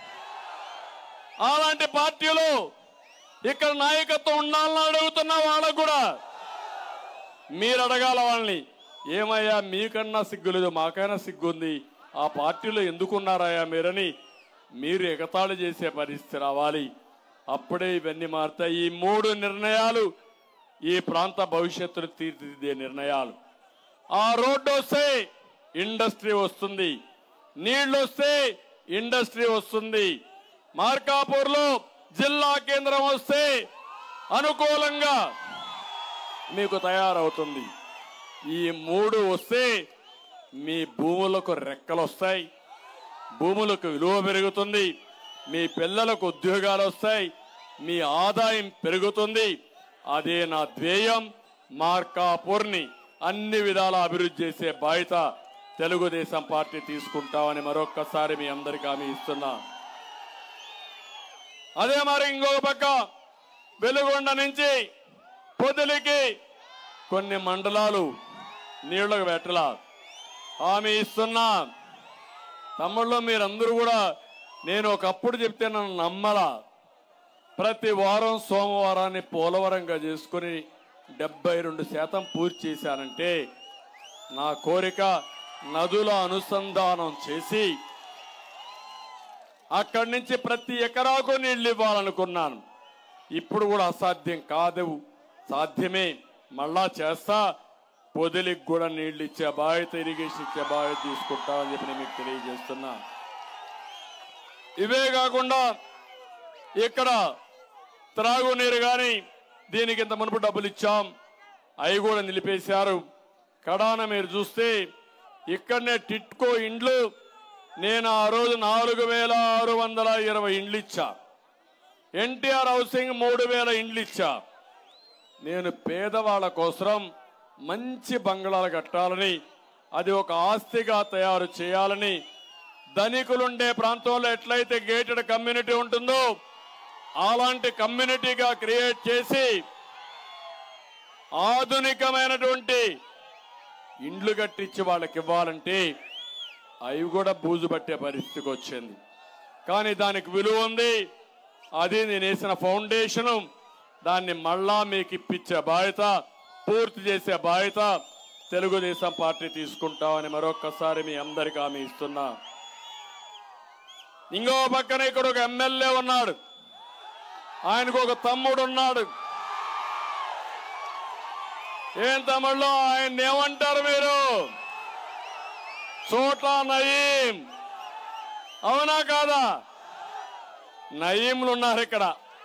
అలాంటి పార్టీలు ఇక్కడ నాయకత్వం ఉండాలని అడుగుతున్నా. వాళ్ళకు కూడా మీరు అడగాల వాళ్ళని, ఏమయ్యా మీకన్నా సిగ్గులేదు, మాకైనా సిగ్గుంది, ఆ పార్టీలో ఎందుకున్నారయ్యా మీరని మీరు ఎగతాళి చేసే పరిస్థితి రావాలి. అప్పుడే ఇవన్నీ మారుతాయి. ఈ మూడు నిర్ణయాలు ఈ ప్రాంత భవిష్యత్తును తీర్చిదిద్దే నిర్ణయాలు. ఆ రోడ్డు వస్తే ఇండస్ట్రీ వస్తుంది, నీళ్లు వస్తే ఇండస్ట్రీ వస్తుంది. మార్కాపూర్లో జిల్లా కేంద్రం వస్తే అనుకూలంగా మీకు తయారవుతుంది. ఈ మూడు వస్తే మీ భూములకు రెక్కలు వస్తాయి, భూములకు విలువ పెరుగుతుంది, మీ పిల్లలకు ఉద్యోగాలు వస్తాయి, మీ ఆదాయం పెరుగుతుంది. అదే నా ధ్యేయం. మార్కాపూర్ని అన్ని విధాల అభివృద్ధి చేసే బాధ్యత తెలుగుదేశం పార్టీ తీసుకుంటామని మరొక్కసారి మీ అందరికీ హామీ ఇస్తున్నా. అదే మరి ఇంకొక పక్క వెలుగొండ నుంచి పొదిలికి కొన్ని మండలాలు నీళ్లకు పెట్టలా. హామీ ఇస్తున్నా. తమ్ముళ్ళు మీరందరూ కూడా నేను ఒకప్పుడు చెప్తే నన్ను నమ్మలా. ప్రతి వారం సోమవారాన్ని పోలవరంగా చేసుకుని డెబ్బై రెండు శాతం పూర్తి చేశానంటే నా కోరిక నదుల అనుసంధానం చేసి అక్కడి నుంచి ప్రతి ఎకరాకు నీళ్లు ఇవ్వాలనుకున్నాను. ఇప్పుడు కూడా అసాధ్యం కాదు, సాధ్యమే. మళ్ళా చేస్తా. పొదిలికి కూడా నీళ్లు ఇచ్చే బాధ్యత, ఇరిగేషన్ ఇచ్చే బాధ్యత తీసుకుంటామని చెప్పి నేను మీకు తెలియజేస్తున్నా. ఇవే కాకుండా ఇక్కడ త్రాగునీరు కానీ దీనికి ఇంత మునుపు డబ్బులు ఇచ్చాం, అవి కూడా నిలిపేశారు. కడాన మీరు చూస్తే ఇక్కడనే టిట్కో ఇండ్లు నేను ఆ రోజు నాలుగు వేల ఆరు వందల ఇరవై ఇండ్లు ఇచ్చా. ఎన్టీఆర్ హౌసింగ్ మూడు వేల ఇండ్లు ఇచ్చా. నేను పేదవాళ్ళ కోసం మంచి బంగ్లాలు కట్టాలని, అది ఒక ఆస్తిగా తయారు చేయాలని, ధనికులుండే ప్రాంతంలో ఎట్లయితే గేటెడ్ కమ్యూనిటీ ఉంటుందో అలాంటి కమ్యూనిటీగా క్రియేట్ చేసి ఆధునికమైనటువంటి ఇండ్లు కట్టించి వాళ్ళకి ఇవ్వాలంటే అవి కూడా బూజు పట్టే పరిస్థితికి వచ్చింది. కానీ దానికి విలువ ఉంది. అది నేను వేసిన ఫౌండేషను. దాన్ని మళ్ళా మీకు ఇప్పించే బాధ్యత, పూర్తి చేసే బాధ్యత తెలుగుదేశం పార్టీ తీసుకుంటామని మరొక్కసారి మీ అందరికీ హామీ ఇస్తున్నా. ఇంకో పక్కన ఇక్కడ ఒక ఎమ్మెల్యే ఉన్నాడు, ఆయనకు ఒక తమ్ముడు ఉన్నాడు. ఏం తమ్ముళ్ళు ఆయన ఏమంటారు మీరు? చోట్ల నయీం, అవునా కాదా? నయీంలు ఉన్నారు ఇక్కడ.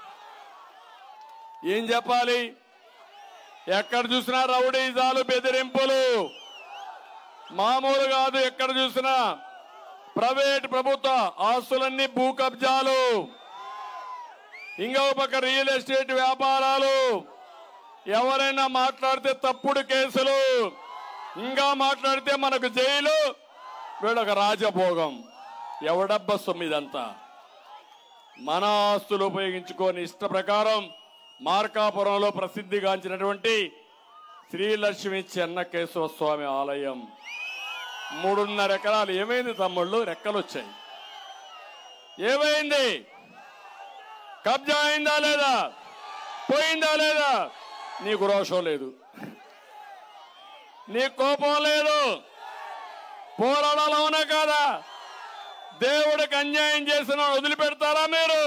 ఏం చెప్పాలి? ఎక్కడ చూసినా రౌడీజాలు, బెదిరింపులు, మామూలు కాదు. ఎక్కడ చూసినా ప్రైవేట్ ప్రభుత్వ ఆస్తులన్నీ భూ కబ్జాలు, ఇంకో పక్క రియల్ ఎస్టేట్ వ్యాపారాలు, ఎవరైనా మాట్లాడితే తప్పుడు కేసులు, ఇంకా మాట్లాడితే మనకు జైలు, వీళ్ళొక రాజభోగం. ఎవడబ్బ సొమ్మిదంతా మన ఆస్తులు ఉపయోగించుకొని ఇష్ట ప్రకారం మార్కాపురంలో ప్రసిద్ధిగాంచినటువంటి శ్రీలక్ష్మి చెన్నకేశవ స్వామి ఆలయం మూడున్నర ఎకరాలు. ఏమైంది తమ్ముళ్ళు? రెక్కలు వచ్చాయి. ఏమైంది? కబ్జా అయిందా లేదా? పోయిందా లేదా? నీకు రోషం లేదు, నీ కోపం లేదు. పోరాడాలి, అవునా కాదా? దేవుడికి అన్యాయం చేసిన వదిలిపెడతారా మీరు?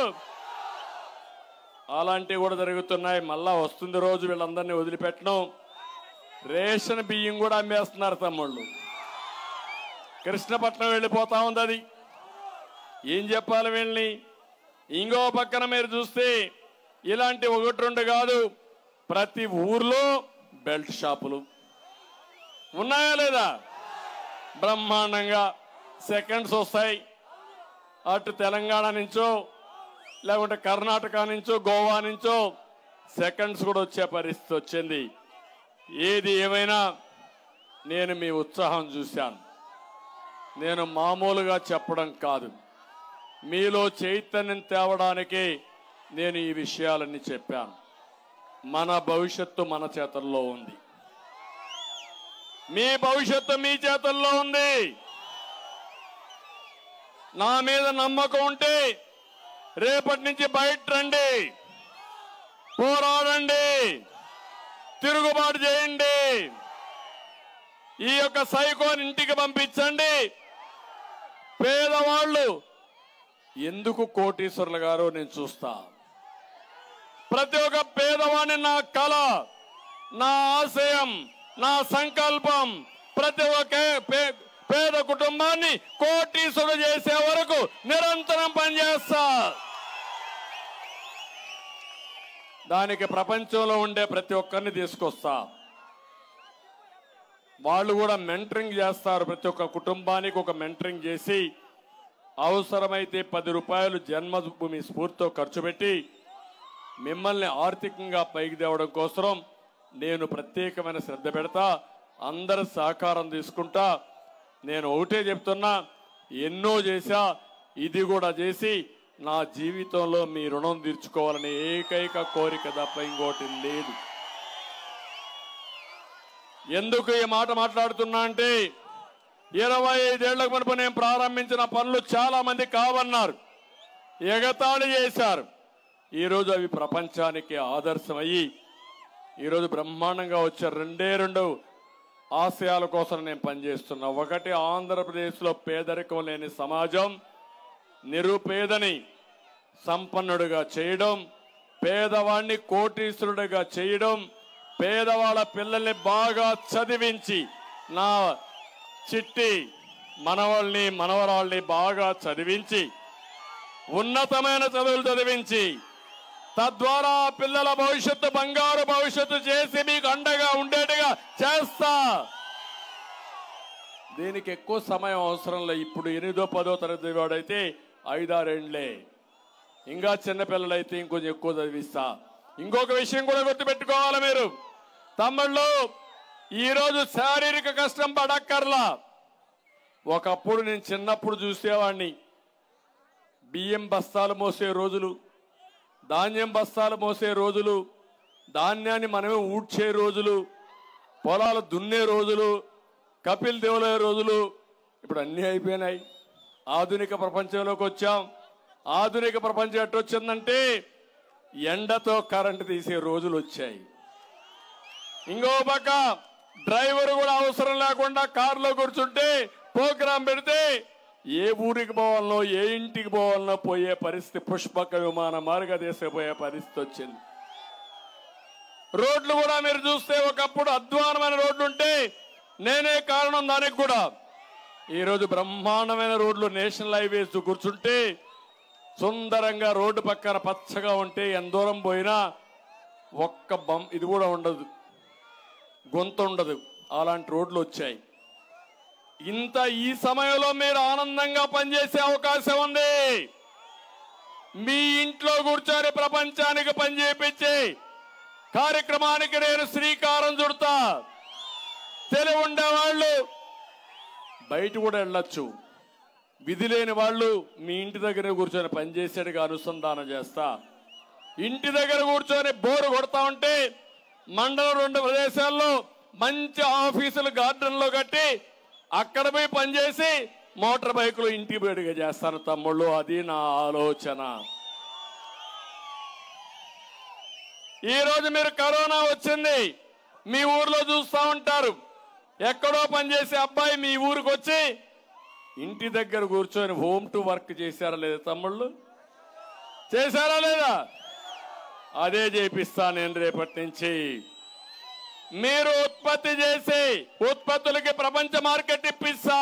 అలాంటివి కూడా జరుగుతున్నాయి. మళ్ళా వస్తుంది రోజు వీళ్ళందరినీ వదిలిపెట్టడం. రేషన్ బియ్యం కూడా అమ్మేస్తున్నారు తమ్ముళ్ళు. కృష్ణపట్నం వెళ్ళిపోతా ఉంది అది. ఏం చెప్పాలి వీళ్ళని? ఇంకో పక్కన మీరు చూస్తే ఇలాంటి ఒకటి రెండు కాదు, ప్రతి ఊర్లో బెల్ట్ షాపులు ఉన్నాయా లేదా? బ్రహ్మాండంగా సెకండ్స్ వస్తాయి. అటు తెలంగాణ నుంచో లేకుంటే కర్ణాటక నుంచో గోవా నుంచో సెకండ్స్ కూడా వచ్చే పరిస్థితి వచ్చింది. ఏది ఏమైనా నేను మీ ఉత్సాహం చూశాను. నేను మామూలుగా చెప్పడం కాదు, మీలో చైతన్యం తేవడానికి నేను ఈ విషయాలన్నీ చెప్పాను. మన భవిష్యత్తు మన చేతుల్లో ఉంది, మీ భవిష్యత్తు మీ చేతుల్లో ఉంది. నా మీద నమ్మకం ఉంటే రేపటి నుంచి బయట రండి, పోరాడండి, తిరుగుబాటు చేయండి. ఈ యొక్క సైకోని ఇంటికి పంపించండి. పేదవాళ్ళు ఎందుకు కోటీశ్వరులు గారు నేను చూస్తా. ప్రతి ఒక్క పేదవాడిని నా కళ, నా ఆశయం, నా సంకల్పం. ప్రతి ఒక్క పేద కుటుంబాన్ని కోటీశ్వరుడు చేసే వరకు నిరంతరం పనిచేస్తా. దానికి ప్రపంచంలో ఉండే ప్రతి ఒక్కరిని తీసుకొస్తా. వాళ్ళు కూడా మెంటరింగ్ చేస్తారు. ప్రతి ఒక్క కుటుంబానికి ఒక మెంటరింగ్ చేసి అవసరమైతే పది రూపాయలు జన్మభూమి స్ఫూర్తితో ఖర్చు పెట్టి మిమ్మల్ని ఆర్థికంగా పైకి తేవడం కోసం నేను ప్రత్యేకమైన శ్రద్ధ పెడతా. అందరి సహకారం తీసుకుంటా. నేను ఒకటే చెప్తున్నా, ఎన్నో చేశా, ఇది కూడా చేసి నా జీవితంలో మీ రుణం తీర్చుకోవాలని ఏకైక కోరిక తప్ప ఇంకోటి లేదు. ఎందుకు ఈ మాట మాట్లాడుతున్నా అంటే ఇరవై ఐదేళ్లకు మునుపు నేను ప్రారంభించిన పనులు చాలా మంది కావన్నారు, ఎగతాళి చేశారు. ఈరోజు అవి ప్రపంచానికి ఆదర్శమయ్యి ఈరోజు బ్రహ్మాండంగా వచ్చే రెండే రెండు ఆశయాల కోసం నేను పనిచేస్తున్నా. ఒకటి, ఆంధ్రప్రదేశ్లో పేదరికం లేని సమాజం, నిరుపేదని సంపన్నుడిగా చేయడం, పేదవాడిని కోటీశ్వరుడిగా చేయడం, పేదవాళ్ళ పిల్లల్ని బాగా చదివించి నా చిట్టి మనవాళ్ళని మనవరాళ్ళని బాగా చదివించి ఉన్నతమైన చదువులు చదివించి తద్వారా పిల్లల భవిష్యత్తు బంగారు భవిష్యత్తు చేసి మీకు అండగా ఉండేట్టుగా చేస్తా. దీనికి ఎక్కువ సమయం అవసరం లేదు. ఇప్పుడు ఎనిమిదో పదో తరగతి వాడైతే ఐదారేండ్లే, ఇంకా చిన్నపిల్లలైతే ఇంకొంచెం ఎక్కువ చదివిస్తా. ఇంకొక విషయం కూడా గుర్తుపెట్టుకోవాలి మీరు తమ్ముళ్ళు, ఈరోజు శారీరక కష్టం పడక్కర్లా. ఒకప్పుడు నేను చిన్నప్పుడు చూసేవాడిని, బియ్యం బస్తాలు మోసే రోజులు, ధాన్యం బస్తాలు మోసే రోజులు, ధాన్యాన్ని మనమే ఊడ్చే రోజులు, పొలాలు దున్నే రోజులు, కపిల్ దేవులే రోజులు. ఇప్పుడు అన్నీ అయిపోయినాయి. ఆధునిక ప్రపంచంలోకి వచ్చాం. ఆధునిక ప్రపంచం ఎట్టొచ్చిందంటే ఎండతో కరెంటు తీసే రోజులు వచ్చాయి. ఇంకో పక్క డ్రైవర్ కూడా అవసరం లేకుండా కారులో కూర్చుంటే ప్రోగ్రాం పెడితే ఏ ఊరికి పోవాలనో ఏ ఇంటికి పోవాలనో పోయే పరిస్థితి, పుష్పక విమాన మార్గదేశం పోయే పరిస్థితి వచ్చింది. రోడ్లు కూడా మీరు చూస్తే ఒకప్పుడు అధ్వానమైన రోడ్లు ఉంటే నేనే కారణం. దానికి కూడా ఈరోజు బ్రహ్మాండమైన రోడ్లు, నేషనల్ హైవేస్ కూర్చుంటే సుందరంగా రోడ్డు పక్కన పచ్చగా ఉంటే ఎంత దూరం పోయినా ఒక్క బం ఇది కూడా ఉండదు, గొంత ఉండదు, అలాంటి రోడ్లు వచ్చాయి. ఇంత ఈ సమయంలో మీరు ఆనందంగా పనిచేసే అవకాశం ఉంది. మీ ఇంట్లో కూర్చొని ప్రపంచానికి పనిచేపించే కార్యక్రమానికి నేను శ్రీకారం చుడతా. తెలివి ఉండేవాళ్ళు బయట కూడా వెళ్ళొచ్చు, విధి లేని వాళ్ళు మీ ఇంటి దగ్గర కూర్చొని పనిచేసేట్టుగా అనుసంధానం చేస్తా. ఇంటి దగ్గర కూర్చొని బోరు కొడతా ఉంటే మండలం రెండు ప్రదేశాల్లో మంచి ఆఫీసులు గార్డెన్లో కట్టి అక్కడ పోయి పనిచేసి మోటార్ బైకులు ఇంటికి బయటగా చేస్తాను తమ్ముళ్ళు. అది నా ఆలోచన. ఈరోజు మీరు కరోనా వచ్చింది మీ ఊర్లో చూస్తూ ఉంటారు, ఎక్కడో పనిచేసే అబ్బాయి మీ ఊరికి వచ్చి ఇంటి దగ్గర కూర్చొని హోమ్ టు వర్క్ చేశారా లేదా తమ్ముళ్ళు? చేశారా లేదా? అదే చేపిస్తా నేను రేపటి నుంచి. మీరు ఉత్పత్తి చేసి ఉత్పత్తులకి ప్రపంచ మార్కెట్ ఇప్పిస్తా,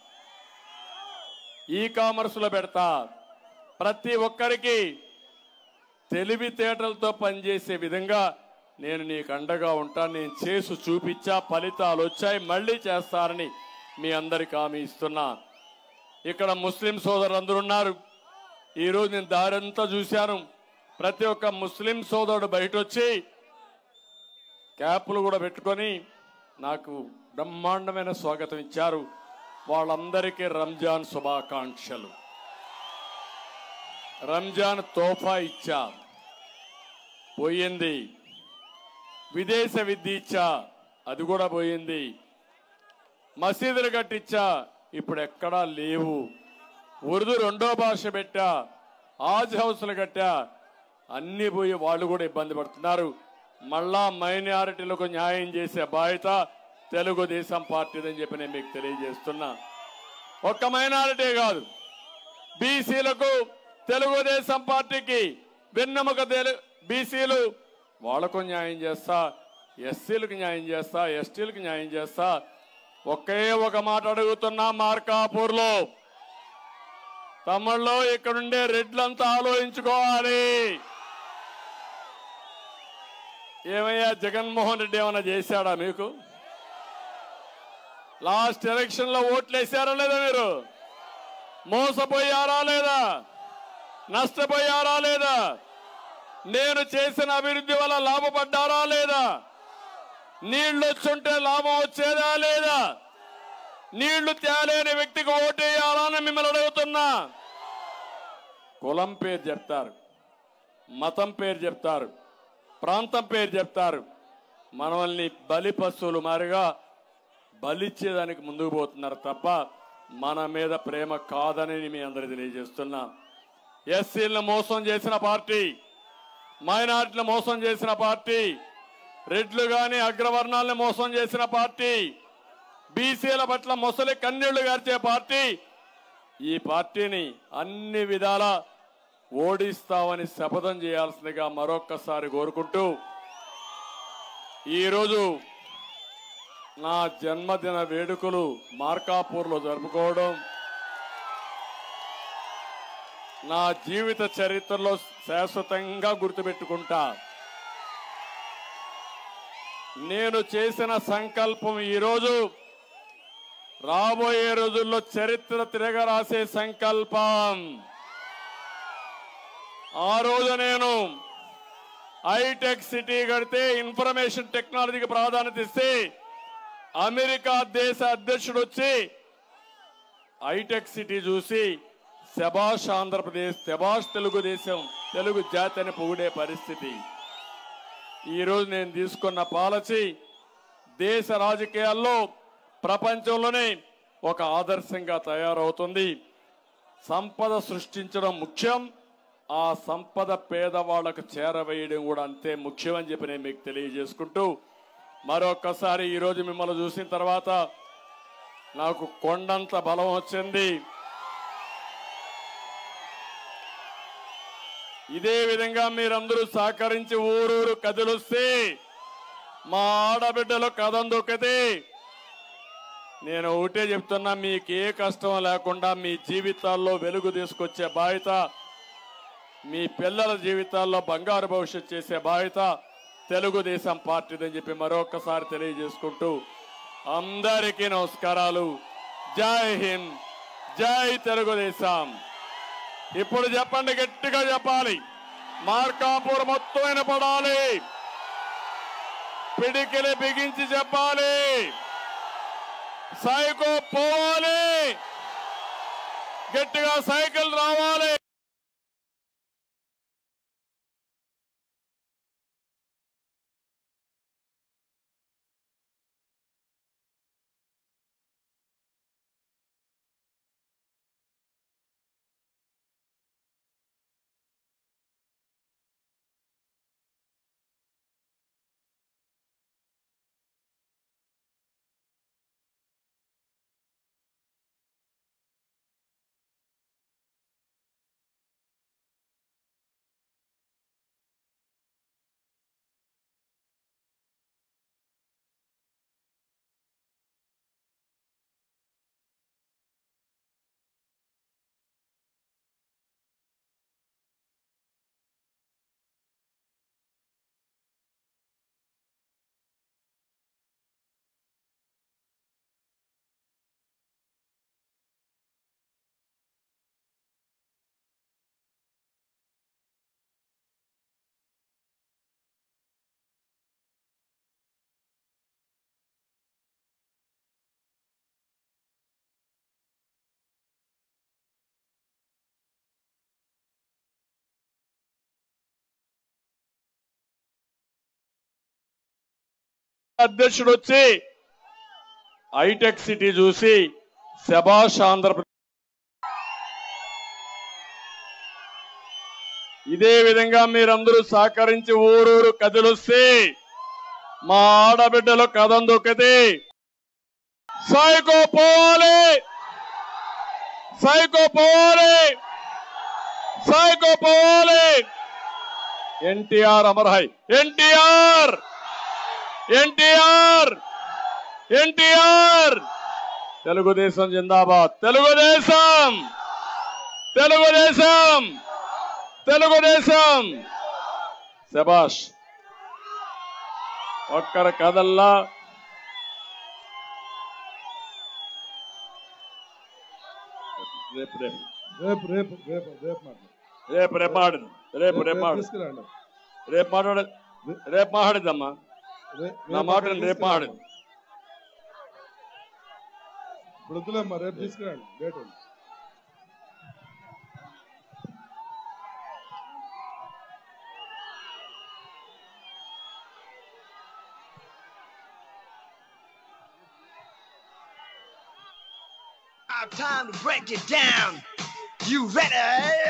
ఈ కామర్స్ లో పెడతా. ప్రతి ఒక్కరికి తెలివితేటలతో పనిచేసే విధంగా నేను నీకు అండగా ఉంటాను. నేను చేసి చూపించా, ఫలితాలు వచ్చాయి, మళ్ళీ చేస్తారని మీ అందరికి హామీ ఇస్తున్నా. ఇక్కడ ముస్లిం సోదరులందరూ ఉన్నారు. ఈరోజు నేను దారంతా చూశాను. ప్రతి ఒక్క ముస్లిం సోదరుడు బయట వచ్చి క్యాప్లు కూడా పెట్టుకొని నాకు బ్రహ్మాండమైన స్వాగతం ఇచ్చారు. వాళ్ళందరికీ రంజాన్ శుభాకాంక్షలు. రంజాన్ తోఫా ఇచ్చా, పోయింది. విదేశ విద్య ఇచ్చా, అది కూడా పోయింది. మసీదులు కట్టించా, ఇప్పుడు ఎక్కడా లేవు. ఉర్దూ రెండో భాష పెట్టా, ఆజ్ హౌస్లు కట్టా, అన్ని పోయి వాళ్ళు కూడా ఇబ్బంది పడుతున్నారు. మళ్ళా మైనారిటీలకు న్యాయం చేసే బాధ్యత తెలుగుదేశం పార్టీదని చెప్పి నేను మీకు తెలియజేస్తున్నా. ఒక్క మైనారిటీ కాదు, బీసీలకు తెలుగుదేశం పార్టీకి వెన్నెముక బీసీలు వాళ్లకు న్యాయం చేస్తా, ఎస్సీలకు న్యాయం చేస్తా, ఎస్టీలకు న్యాయం చేస్తా. ఒకే ఒక మాట అడుగుతున్నా, మార్కాపూర్లో తమిళ్లో ఇక్కడుండే రెడ్లంతా ఆలోచించుకోవాలి. ఏమయ్యా జగన్మోహన్ రెడ్డి ఏమైనా చేశాడా మీకు? లాస్ట్ ఎలక్షన్ లో ఓట్లు వేసారా లేదా? మీరు మోసపోయారా లేదా? నష్టపోయారా లేదా? నేను చేసిన అభివృద్ధి వల్ల లాభపడ్డారా లేదా? నీళ్లు వచ్చుంటే లాభం వచ్చేదా లేదా? నీళ్లు తేలేని వ్యక్తికి ఓటేయాలని మిమ్మల్ని అడుగుతున్నా. కులం పేరు చెప్తారు, మతం పేరు చెప్తారు, ప్రాంతం పేరు చెప్తారు. మనల్ని బలి పశువులు మారిగా బలిచ్చేదానికి ముందుకు పోతున్నారు తప్ప మన మీద ప్రేమ కాదని మీ అందరికీ తెలియజేస్తున్నా. ఎస్సీలను మోసం చేసిన పార్టీ, మైనార్టీలను మోసం చేసిన పార్టీ, రెడ్లు గాని అగ్రవర్ణాలను మోసం చేసిన పార్టీ, బీసీల పట్ల మొసలి కన్నీళ్లు గార్చే పార్టీ. ఈ పార్టీని అన్ని విధాల ఓడిస్తామని శపథం చేయాల్సిందిగా మరొక్కసారి కోరుకుంటూ, ఈరోజు నా జన్మదిన వేడుకలు మార్కాపూర్లో జరుపుకోవడం నా జీవిత చరిత్రలో శాశ్వతంగా గుర్తుపెట్టుకుంటా. నేను చేసిన సంకల్పం ఈరోజు రాబోయే రోజుల్లో చరిత్ర తిరగరాసే సంకల్పం. ఆ రోజు నేను హైటెక్ సిటీ కడితే ఇన్ఫర్మేషన్ టెక్నాలజీకి ప్రాధాన్యత ఇస్తే అమెరికా దేశ అధ్యక్షుడు వచ్చి హైటెక్ సిటీ చూసి శభాష్ ఆంధ్రప్రదేశ్, శభాష్ తెలుగుదేశం, తెలుగు జాతి అని పొగిడే పరిస్థితి. ఈరోజు నేను తీసుకున్న పాలసీ దేశ రాజకీయాల్లో ప్రపంచంలోనే ఒక ఆదర్శంగా తయారవుతుంది. సంపద సృష్టించడం ముఖ్యం, ఆ సంపద పేదవాళ్లకు చేరవేయడం కూడా అంతే ముఖ్యం అని చెప్పి నేను మీకు తెలియజేసుకుంటూ, మరొక్కసారి ఈరోజు మిమ్మల్ని చూసిన తర్వాత నాకు కొండంత బలం వచ్చింది. ఇదే విధంగా మీరందరూ సహకరించి ఊరూరు కదిలొస్తే, మా ఆడబిడ్డలు కథం దొక్కితే, నేను ఒకటే చెప్తున్నా, మీకు ఏ కష్టం లేకుండా మీ జీవితాల్లో వెలుగు తీసుకొచ్చే బాధ్యత, మీ పిల్లల జీవితాల్లో బంగారు భవిష్యత్తు చేసే బాధ్యత తెలుగుదేశం పార్టీదని చెప్పి మరొకసారి తెలియజేసుకుంటూ, అందరికీ నమస్కారాలు. జై హింద్, జై తెలుగుదేశం. ఇప్పుడు చెప్పండి, గట్టిగా చెప్పాలి. మార్కాపూర్ మొత్తం వినపడాలి, పిడికిలి బిగించి చెప్పాలి. సైకో పోవాలి, గట్టిగా సైకిల్ రావాలి. అధ్యక్షుడు వచ్చి హైటెక్ సిటీ చూసి శభాష్ ఆంధ్రప్రదేశ్. ఇదే విధంగా మీరందరూ సహకరించి ఊరూరు కదిలొస్తే, మా ఆడబిడ్డలు కథం దొక్కితే, సైకో పోవాలి, సైకో పోవాలి, సైకో పోవాలి. ఎన్టీఆర్ అమర్ హై, ఎన్టీఆర్, ఎన్టీఆర్, ఎన్టీఆర్. తెలుగుదేశం జిందాబాద్, తెలుగుదేశం, తెలుగుదేశం, తెలుగుదేశం. శభాష్. ఒక్కరి కదల్లా రేపు రేపు రేపు రేపు రేపు రేపు మాట్లాడు రేపు రేపు మాట్లాడు రేపు రేపు మాట్లాడు తీసుకురండి. రేపు మాట్లాడ రేపు మాట్లాడిద్దమ్మా, రే- నా రేపు మాట అక్కడ రేపు తీసుకురండి. మాట్లాడు. ఇప్పుడు వద్దులేమ్మా, రేపు తీసుకురండి. డేట్ ఉంది. Time to break it down. You ready?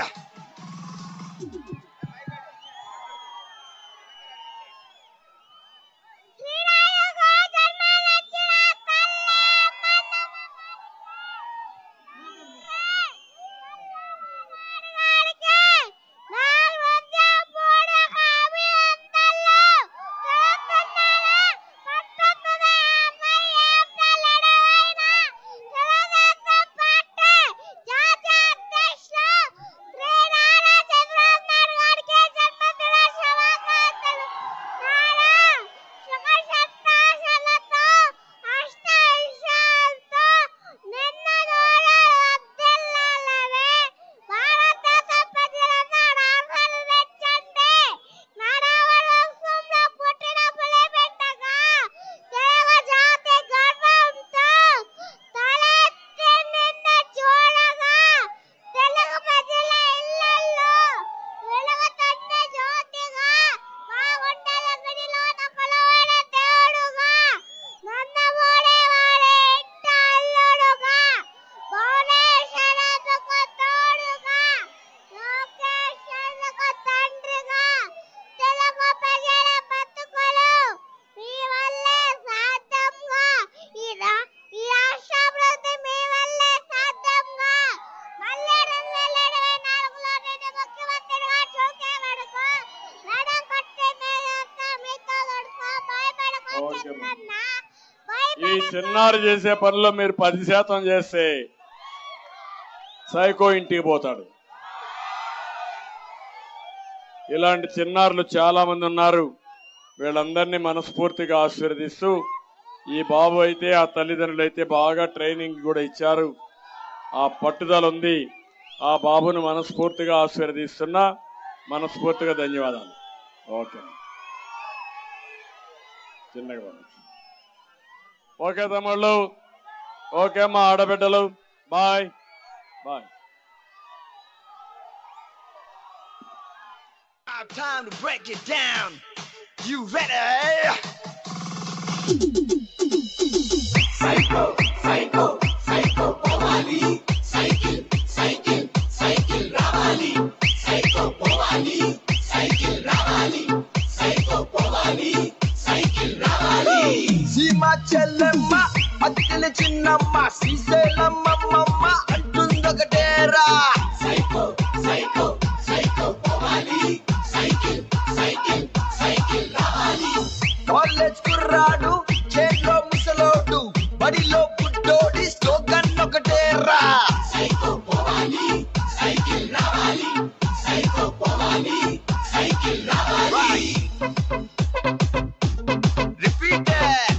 ఈ చిన్నారి చేసే పనిలో మీరు పది శాతం చేస్తే సైకో ఇంటికి పోతాడు. ఇలాంటి చిన్నారులు చాలా మంది ఉన్నారు. వీళ్ళందరినీ మనస్ఫూర్తిగా ఆశీర్వదిస్తూ, ఈ బాబు అయితే ఆ తల్లిదండ్రులు అయితే బాగా ట్రైనింగ్ కూడా ఇచ్చారు, ఆ పట్టుదల ఉంది. ఆ బాబును మనస్ఫూర్తిగా ఆశీర్వదిస్తున్నా. మనస్ఫూర్తిగా ధన్యవాదాలు. ఓకే, చిన్నగా ఓకే తమ్ముళ్ళు, ఓకే మా ఆడబిడ్డలు, bye bye. Time to break it down. You ready? Psycho, psycho, psycho, Powali. Cycle, cycle, cycle, Ravali. Psycho, Powali. Cycle, Ravali. Psycho, Powali. Cycle, Ravali. Sima Chellemma, Attile Chinnamma, Sriselamma Mamma, Antundokatera. Psycho, psycho, psycho, Powali. Cycle, cycle, cycle, Ravali. College kurradu, chelo musalodu, badilo puddodi, slogan okatera. Psycho, Powali. Cycle, Ravali. Psycho, Powali. Cycle, Ravali. Repeat it.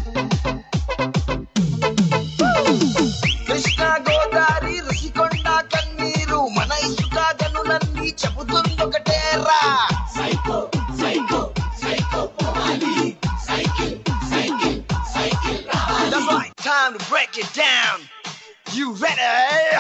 Krishna Godavari Rasikonda Kanneeru, mana isuka ganulanni cheputundokatera. Psycho, psycho, psycho, Powali. Cycle, cycle, cycle, Ravali. That's right. Time to break it down. You ready?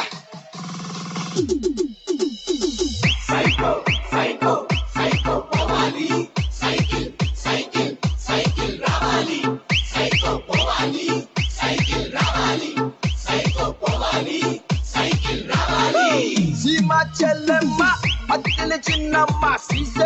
Psycho, psycho, psycho, Powali. Cycle, cycle, cycle, Ravali. Psycho, Powali. Cycle, Ravali. Psycho, Powali. Cycle, Ravali. Sima Chellemma, Attile Chinnamma, Sri